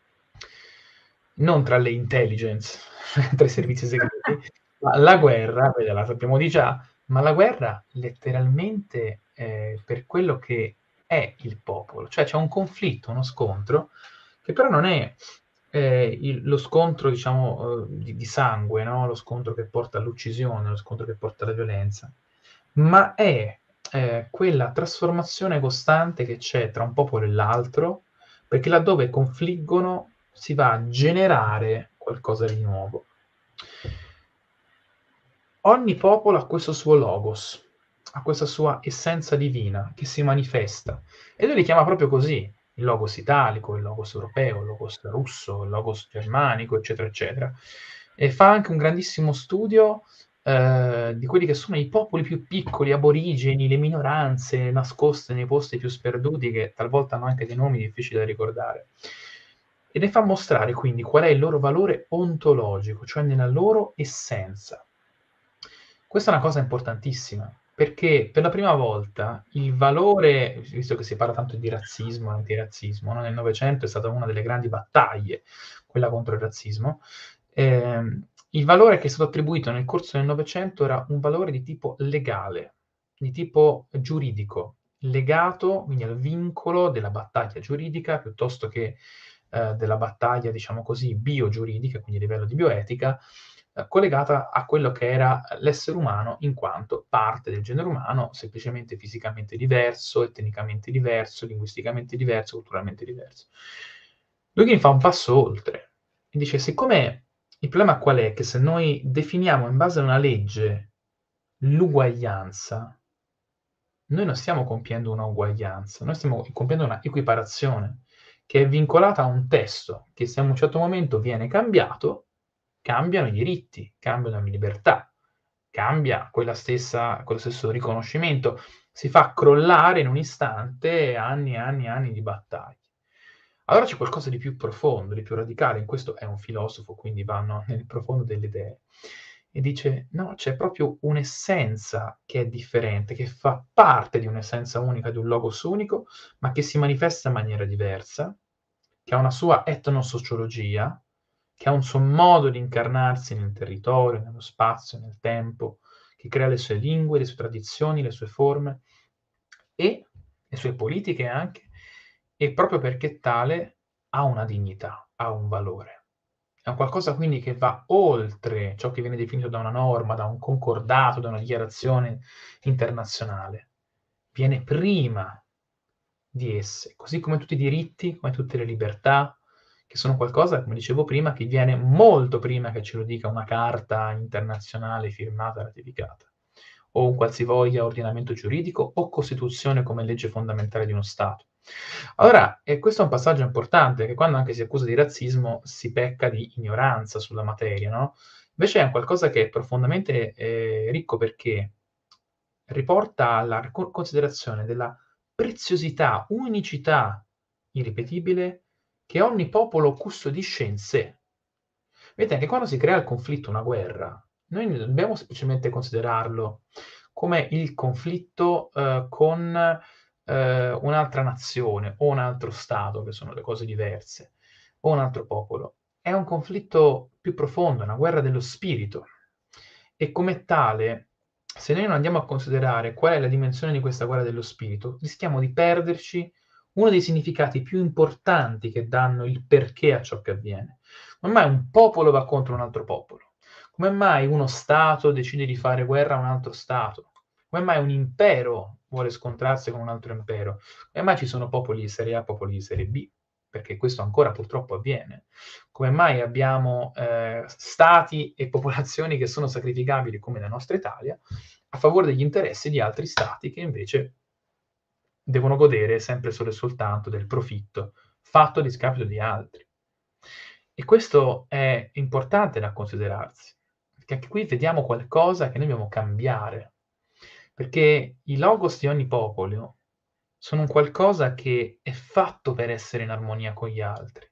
Non tra le intelligence, tra i servizi segreti, ma la guerra, quella la sappiamo di già, ma la guerra letteralmente eh, per quello che è il popolo. Cioè c'è un conflitto, uno scontro, che però non è eh, il- lo scontro, diciamo, eh, di, di sangue, no? Lo scontro che porta all'uccisione, lo scontro che porta alla violenza, ma è eh, quella trasformazione costante che c'è tra un popolo e l'altro, perché laddove confliggono si va a generare qualcosa di nuovo. Ogni popolo ha questo suo logos, ha questa sua essenza divina che si manifesta, e lui li chiama proprio così: il logos italico, il logos europeo, il logos russo, il logos germanico, eccetera, eccetera. E fa anche un grandissimo studio eh, di quelli che sono i popoli più piccoli, aborigeni, le minoranze nascoste nei posti più sperduti, che talvolta hanno anche dei nomi difficili da ricordare. E ne fa mostrare quindi qual è il loro valore ontologico, cioè nella loro essenza. Questa è una cosa importantissima, perché per la prima volta il valore, visto che si parla tanto di razzismo e antirazzismo, no? Nel Novecento è stata una delle grandi battaglie, quella contro il razzismo, ehm, il valore che è stato attribuito nel corso del Novecento era un valore di tipo legale, di tipo giuridico, legato quindi al vincolo della battaglia giuridica piuttosto che eh, della battaglia, diciamo così, biogiuridica, quindi a livello di bioetica, eh, collegata a quello che era l'essere umano in quanto parte del genere umano, semplicemente fisicamente diverso, etnicamente diverso, linguisticamente diverso, culturalmente diverso. Dugin fa un passo oltre e dice: siccome il problema qual è? Che se noi definiamo in base a una legge l'uguaglianza, noi non stiamo compiendo una uguaglianza, noi stiamo compiendo una equiparazione che è vincolata a un testo che se a un certo momento viene cambiato, cambiano i diritti, cambiano le libertà, cambia quella stessa, quello stesso riconoscimento, si fa crollare in un istante anni e anni e anni di battaglie. Allora c'è qualcosa di più profondo, di più radicale, in questo è un filosofo, quindi vanno nel profondo delle idee, e dice, no, c'è proprio un'essenza che è differente, che fa parte di un'essenza unica, di un logos unico, ma che si manifesta in maniera diversa, che ha una sua etnosociologia, che ha un suo modo di incarnarsi nel territorio, nello spazio, nel tempo, che crea le sue lingue, le sue tradizioni, le sue forme e le sue politiche anche, e proprio perché tale ha una dignità, ha un valore. è un qualcosa quindi che va oltre ciò che viene definito da una norma, da un concordato, da una dichiarazione internazionale. Viene prima di esse, così come tutti i diritti, come tutte le libertà, che sono qualcosa, come dicevo prima, che viene molto prima che ce lo dica una carta internazionale firmata e ratificata, o un qualsivoglia ordinamento giuridico o Costituzione come legge fondamentale di uno Stato. Allora, e questo è un passaggio importante, che quando anche si accusa di razzismo si pecca di ignoranza sulla materia, no? Invece è un qualcosa che è profondamente eh, ricco perché riporta alla co- considerazione della preziosità, unicità irripetibile che ogni popolo custodisce in sé. Vedete, anche quando si crea il conflitto, una guerra, noi non dobbiamo semplicemente considerarlo come il conflitto eh, con eh, un'altra nazione o un altro Stato, che sono le cose diverse, o un altro popolo. È un conflitto più profondo, è una guerra dello spirito. E come tale, se noi non andiamo a considerare qual è la dimensione di questa guerra dello spirito, rischiamo di perderci uno dei significati più importanti che danno il perché a ciò che avviene. Come mai un popolo va contro un altro popolo? Come mai uno Stato decide di fare guerra a un altro Stato? Come mai un impero vuole scontrarsi con un altro impero? Come mai ci sono popoli di serie A e popoli di serie B? Perché questo ancora purtroppo avviene. Come mai abbiamo eh, stati e popolazioni che sono sacrificabili come la nostra Italia a favore degli interessi di altri stati che invece devono godere sempre solo e soltanto del profitto fatto a discapito di altri. E questo è importante da considerarsi, perché anche qui vediamo qualcosa che noi dobbiamo cambiare, perché i logos di ogni popolo sono un qualcosa che è fatto per essere in armonia con gli altri.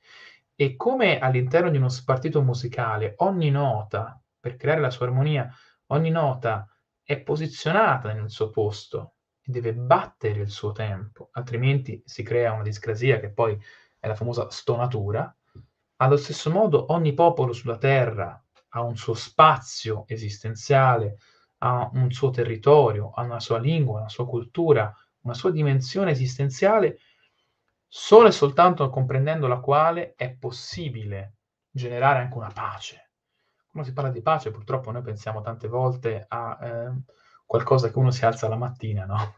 E come all'interno di uno spartito musicale ogni nota, per creare la sua armonia, ogni nota è posizionata nel suo posto e deve battere il suo tempo, altrimenti si crea una discrasia che poi è la famosa stonatura. Allo stesso modo ogni popolo sulla terra ha un suo spazio esistenziale, ha un suo territorio, ha una sua lingua, una sua cultura, una sua dimensione esistenziale, solo e soltanto comprendendo la quale è possibile generare anche una pace. Quando si parla di pace, purtroppo noi pensiamo tante volte a eh, qualcosa che uno si alza la mattina, no?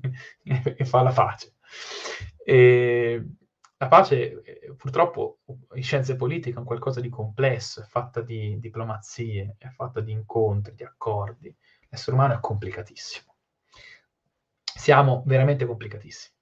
e fa la pace. E la pace, eh, purtroppo, in scienze politiche è un qualcosa di complesso, è fatta di diplomazie, è fatta di incontri, di accordi. L'essere umano è complicatissimo. Siamo veramente complicatissimi.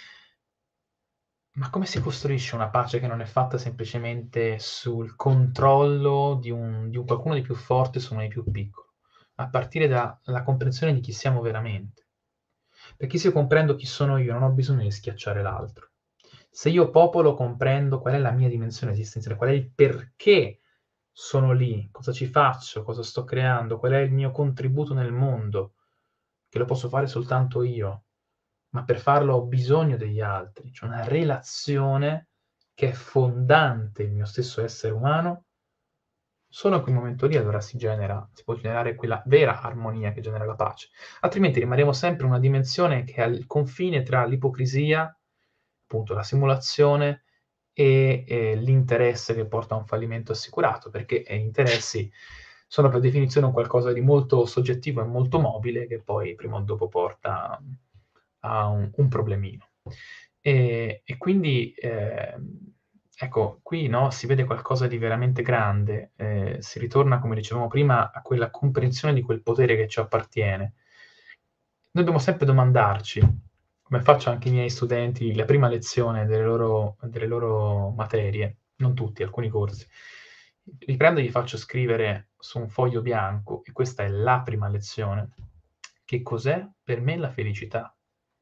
Ma come si costruisce una pace che non è fatta semplicemente sul controllo di un, di un qualcuno di più forte su uno di più piccolo, a partire dalla comprensione di chi siamo veramente? Perché se io comprendo chi sono io, non ho bisogno di schiacciare l'altro. Se io popolo comprendo qual è la mia dimensione esistenziale, qual è il perché sono lì, cosa ci faccio, cosa sto creando, qual è il mio contributo nel mondo, che lo posso fare soltanto io, ma per farlo ho bisogno degli altri, c'è una relazione che è fondante il mio stesso essere umano, solo in quel momento lì allora si genera, si può generare quella vera armonia che genera la pace. Altrimenti rimarremo sempre in una dimensione che è al confine tra l'ipocrisia, appunto la simulazione, e, e l'interesse che porta a un fallimento assicurato, perché eh, interessi sono per definizione un qualcosa di molto soggettivo e molto mobile che poi prima o dopo porta a un, un problemino. E, e quindi, eh, ecco, qui no, si vede qualcosa di veramente grande, eh, si ritorna, come dicevamo prima, a quella comprensione di quel potere che ci appartiene. Noi dobbiamo sempre domandarci, come faccio anche i miei studenti, la prima lezione delle loro, delle loro materie, non tutti, alcuni corsi, riprendo e gli faccio scrivere su un foglio bianco, e questa è la prima lezione, che cos'è per me la felicità.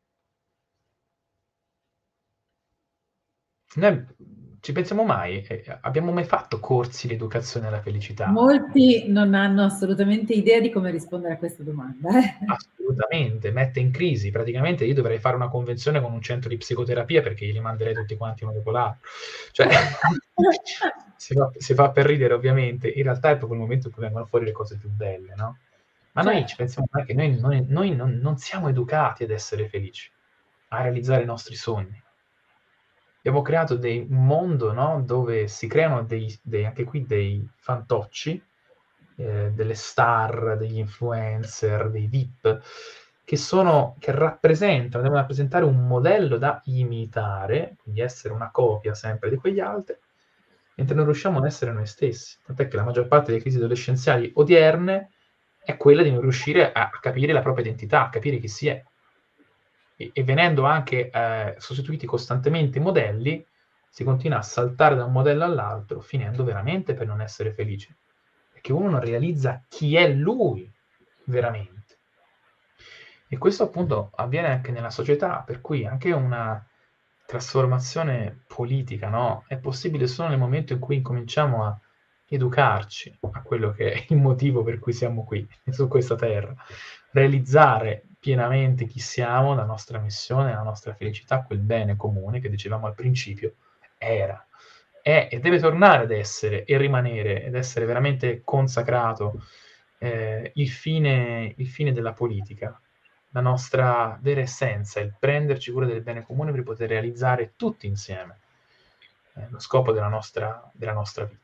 Noi ci pensiamo mai? Eh, abbiamo mai fatto corsi di educazione alla felicità? Molti non hanno assolutamente idea di come rispondere a questa domanda. Eh. Assolutamente, mette in crisi. Praticamente io dovrei fare una convenzione con un centro di psicoterapia perché li manderei tutti quanti uno dopo l'altro. Cioè, si, fa, si fa per ridere ovviamente, in realtà è proprio il momento in cui vengono fuori le cose più belle, no? Ma noi ci pensiamo mai che noi, noi, noi non, non siamo educati ad essere felici, a realizzare i nostri sogni. abbiamo creato dei, un mondo, no? Dove si creano dei, dei, anche qui dei fantocci, eh, delle star, degli influencer, dei V I P, che sono, che rappresentano, devono rappresentare un modello da imitare, quindi essere una copia sempre di quegli altri, mentre non riusciamo ad essere noi stessi. Tant'è che la maggior parte delle crisi adolescenziali odierne è quella di non riuscire a, a capire la propria identità, a capire chi si è. E, e venendo anche eh, sostituiti costantemente i modelli, si continua a saltare da un modello all'altro, finendo veramente per non essere felici. Perché uno non realizza chi è lui veramente. E questo appunto avviene anche nella società, per cui anche una trasformazione politica, no? È possibile solo nel momento in cui incominciamo a educarci a quello che è il motivo per cui siamo qui, su questa terra. Realizzare pienamente chi siamo, la nostra missione, la nostra felicità, quel bene comune che dicevamo al principio, era, è e deve tornare ad essere e rimanere, ed essere veramente consacrato eh, il fine, il fine della politica, la nostra vera essenza, il prenderci cura del bene comune per poter realizzare tutti insieme eh, lo scopo della nostra, della nostra vita.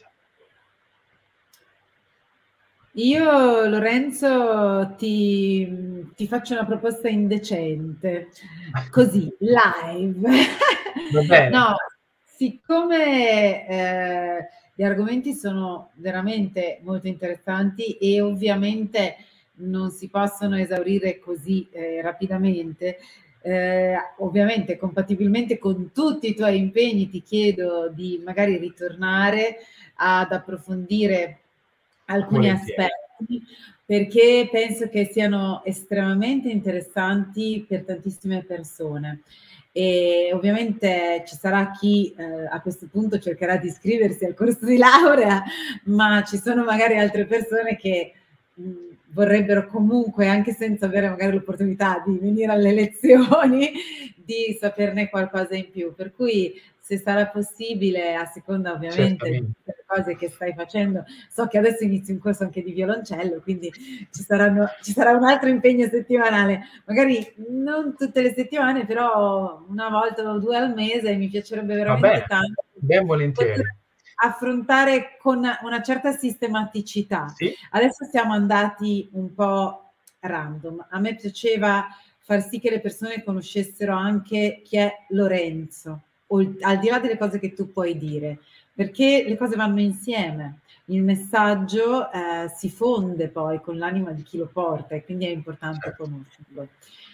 Io, Lorenzo, ti, ti faccio una proposta indecente, così, live. Va bene. No, siccome eh, gli argomenti sono veramente molto interessanti e ovviamente non si possono esaurire così eh, rapidamente, eh, ovviamente compatibilmente con tutti i tuoi impegni ti chiedo di magari ritornare ad approfondire alcuni Volentieri. aspetti, perché penso che siano estremamente interessanti per tantissime persone. E ovviamente ci sarà chi eh, a questo punto cercherà di iscriversi al corso di laurea, ma ci sono magari altre persone che mh, vorrebbero comunque, anche senza avere magari l'opportunità di venire alle lezioni, di saperne qualcosa in più. Per cui se sarà possibile, a seconda ovviamente delle cose che stai facendo, so che adesso inizi un corso anche di violoncello, quindi ci, saranno, ci sarà un altro impegno settimanale, magari non tutte le settimane, però una volta o due al mese, mi piacerebbe veramente tanto ben volentieri affrontare con una certa sistematicità. Sì. Adesso siamo andati un po' random, a me piaceva far sì che le persone conoscessero anche chi è Lorenzo, al di là delle cose che tu puoi dire, perché le cose vanno insieme, il messaggio eh, si fonde poi con l'anima di chi lo porta e quindi è importante certo. conoscerlo.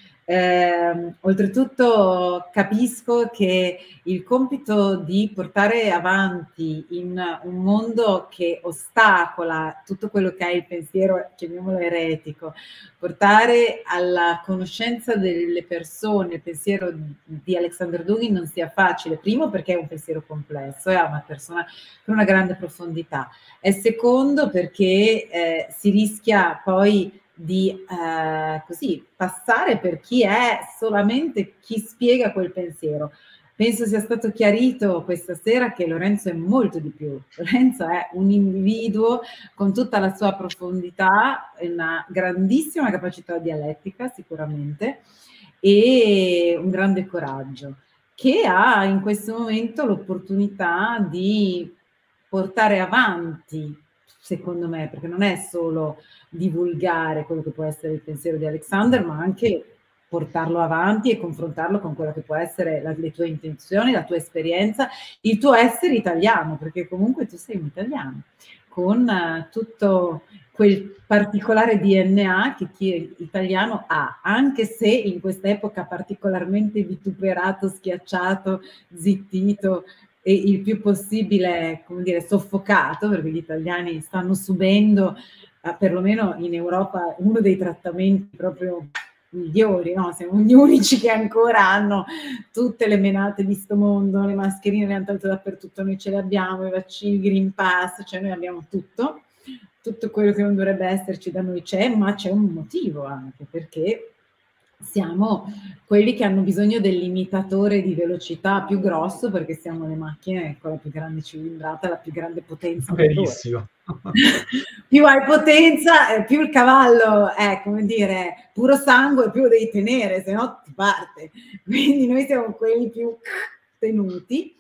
Eh, oltretutto capisco che il compito di portare avanti in un mondo che ostacola tutto quello che è il pensiero, chiamiamolo eretico, portare alla conoscenza delle persone il pensiero di Alexander Dugin non sia facile, primo perché è un pensiero complesso, è una persona con una grande profondità, e secondo perché eh, si rischia poi di eh, così passare per chi è solamente chi spiega quel pensiero. Penso sia stato chiarito questa sera che Lorenzo è molto di più. Lorenzo è un individuo con tutta la sua profondità, una grandissima capacità dialettica sicuramente e un grande coraggio, che ha in questo momento l'opportunità di portare avanti, secondo me, perché non è solo divulgare quello che può essere il pensiero di Alexander, ma anche portarlo avanti e confrontarlo con quello che può essere la, le tue intenzioni, la tua esperienza, il tuo essere italiano, perché comunque tu sei un italiano, con uh, tutto quel particolare D N A che chi è italiano ha, anche se in questa epoca particolarmente vituperato, schiacciato, zittito, e il più possibile, come dire, soffocato, perché gli italiani stanno subendo, eh, perlomeno in Europa, uno dei trattamenti proprio migliori, no? Siamo gli unici che ancora hanno tutte le menate di sto mondo, le mascherine le hanno tolte dappertutto, noi ce le abbiamo, i vaccini, il Green Pass, cioè noi abbiamo tutto, tutto quello che non dovrebbe esserci da noi c'è, ma c'è un motivo anche, perché siamo quelli che hanno bisogno dell'imitatore di velocità più grosso, perché siamo le macchine con la più grande cilindrata, la più grande potenza. Verissimo. Più hai potenza, più il cavallo è, come dire, puro sangue, più lo devi tenere, se no ti parte. Quindi noi siamo quelli più sostenuti,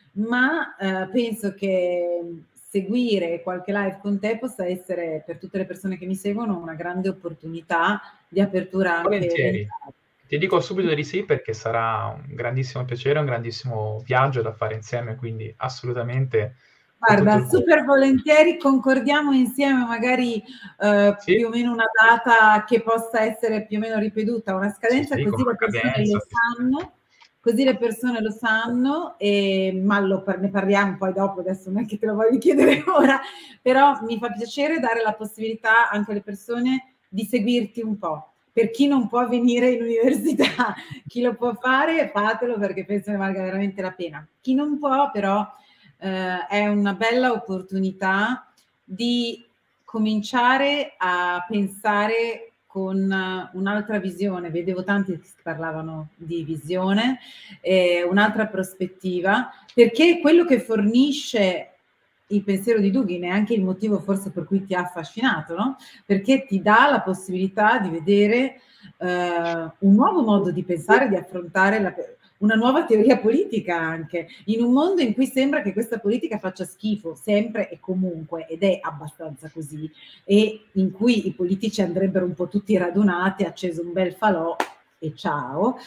ma eh, penso che seguire qualche live con te possa essere, per tutte le persone che mi seguono, una grande opportunità di apertura anche Volentieri. mentale. Ti dico subito di sì, perché sarà un grandissimo piacere, un grandissimo viaggio da fare insieme, quindi assolutamente con tutto Guarda, il cuore. super volentieri, concordiamo insieme magari eh, Sì, più o meno una data che possa essere più o meno ripetuta, una sì, scadenza, sì, con così una le persone cadenza, lo sì, sì. sanno, così le persone lo sanno, e, ma lo, ne parliamo poi dopo, adesso non è che te lo voglio chiedere ora, però mi fa piacere dare la possibilità anche alle persone di seguirti un po'. Per chi non può venire in università, chi lo può fare, fatelo, perché penso ne valga veramente la pena. Chi non può, però, eh, è una bella opportunità di cominciare a pensare con un'altra visione. Vedevo tanti che parlavano di visione, eh, un'altra prospettiva, perché quello che fornisce il pensiero di Dugin è anche il motivo forse per cui ti ha affascinato, no? Perché ti dà la possibilità di vedere eh, un nuovo modo di pensare, di affrontare la, una nuova teoria politica anche, in un mondo in cui sembra che questa politica faccia schifo sempre e comunque, ed è abbastanza così, e in cui i politici andrebbero un po' tutti radunati, acceso un bel falò e ciao.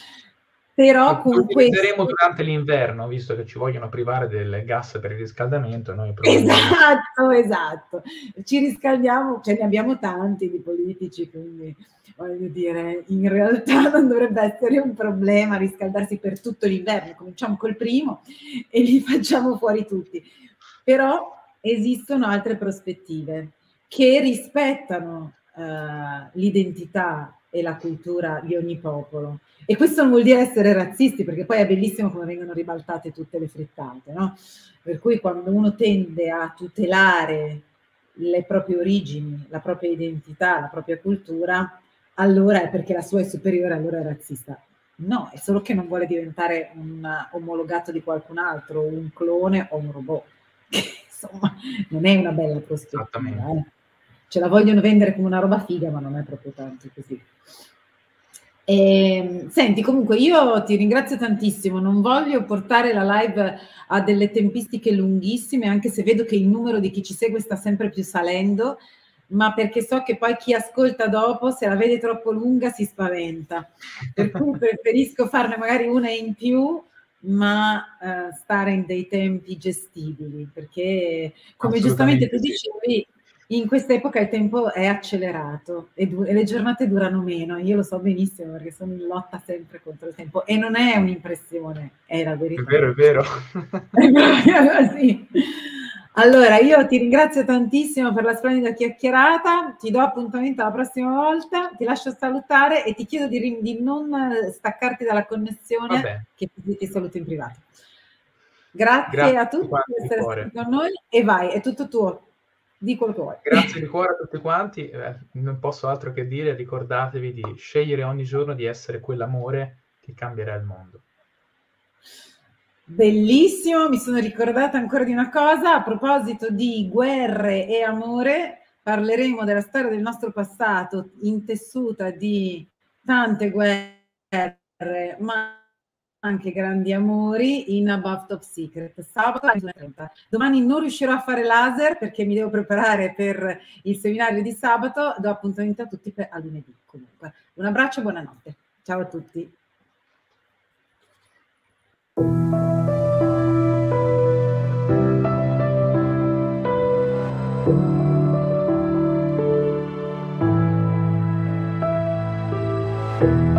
Però Lo con utilizzeremo questo... durante l'inverno, visto che ci vogliono privare del gas per il riscaldamento, noi probabilmente... Esatto, esatto. Ci riscaldiamo, ce ne abbiamo tanti di politici, quindi voglio dire, in realtà non dovrebbe essere un problema riscaldarsi per tutto l'inverno. Cominciamo col primo e li facciamo fuori tutti. Però esistono altre prospettive che rispettano eh, l'identità e la cultura di ogni popolo. E questo non vuol dire essere razzisti, perché poi è bellissimo come vengono ribaltate tutte le frittate, no? Per cui quando uno tende a tutelare le proprie origini, la propria identità, la propria cultura, allora è perché la sua è superiore, allora è razzista. No, è solo che non vuole diventare un omologato di qualcun altro, un clone o un robot. Insomma, non è una bella prospettiva. Eh. Ce la vogliono vendere come una roba figa, ma non è proprio tanto così. E, senti, comunque io ti ringrazio tantissimo, non voglio portare la live a delle tempistiche lunghissime, anche se vedo che il numero di chi ci segue sta sempre più salendo, ma perché so che poi chi ascolta dopo, se la vede troppo lunga, si spaventa. Per cui preferisco farne magari una in più, ma eh, stare in dei tempi gestibili, perché come giustamente tu sì. dicevi, in questa epoca il tempo è accelerato e, e le giornate durano meno. Io lo so benissimo perché sono in lotta sempre contro il tempo e non è un'impressione, è la verità. È vero, è vero. È proprio così. Allora, io ti ringrazio tantissimo per la splendida chiacchierata, ti do appuntamento la prossima volta, ti lascio salutare e ti chiedo di, di non staccarti dalla connessione, che ti, ti saluto in privato. Grazie, Grazie a tutti per essere stati con noi e vai, è tutto tuo. Di quello che vuoi. Grazie di cuore a tutti quanti, eh, non posso altro che dire, ricordatevi di scegliere ogni giorno di essere quell'amore che cambierà il mondo. Bellissimo, mi sono ricordata ancora di una cosa, a proposito di guerre e amore, parleremo della storia del nostro passato, intessuta di tante guerre, ma anche grandi amori in Above Top Secret, sabato alle due e trenta. Domani non riuscirò a fare laser perché mi devo preparare per il seminario di sabato, do appuntamento a tutti per, a lunedì comunque. Un abbraccio e buonanotte. Ciao a tutti. Thank you.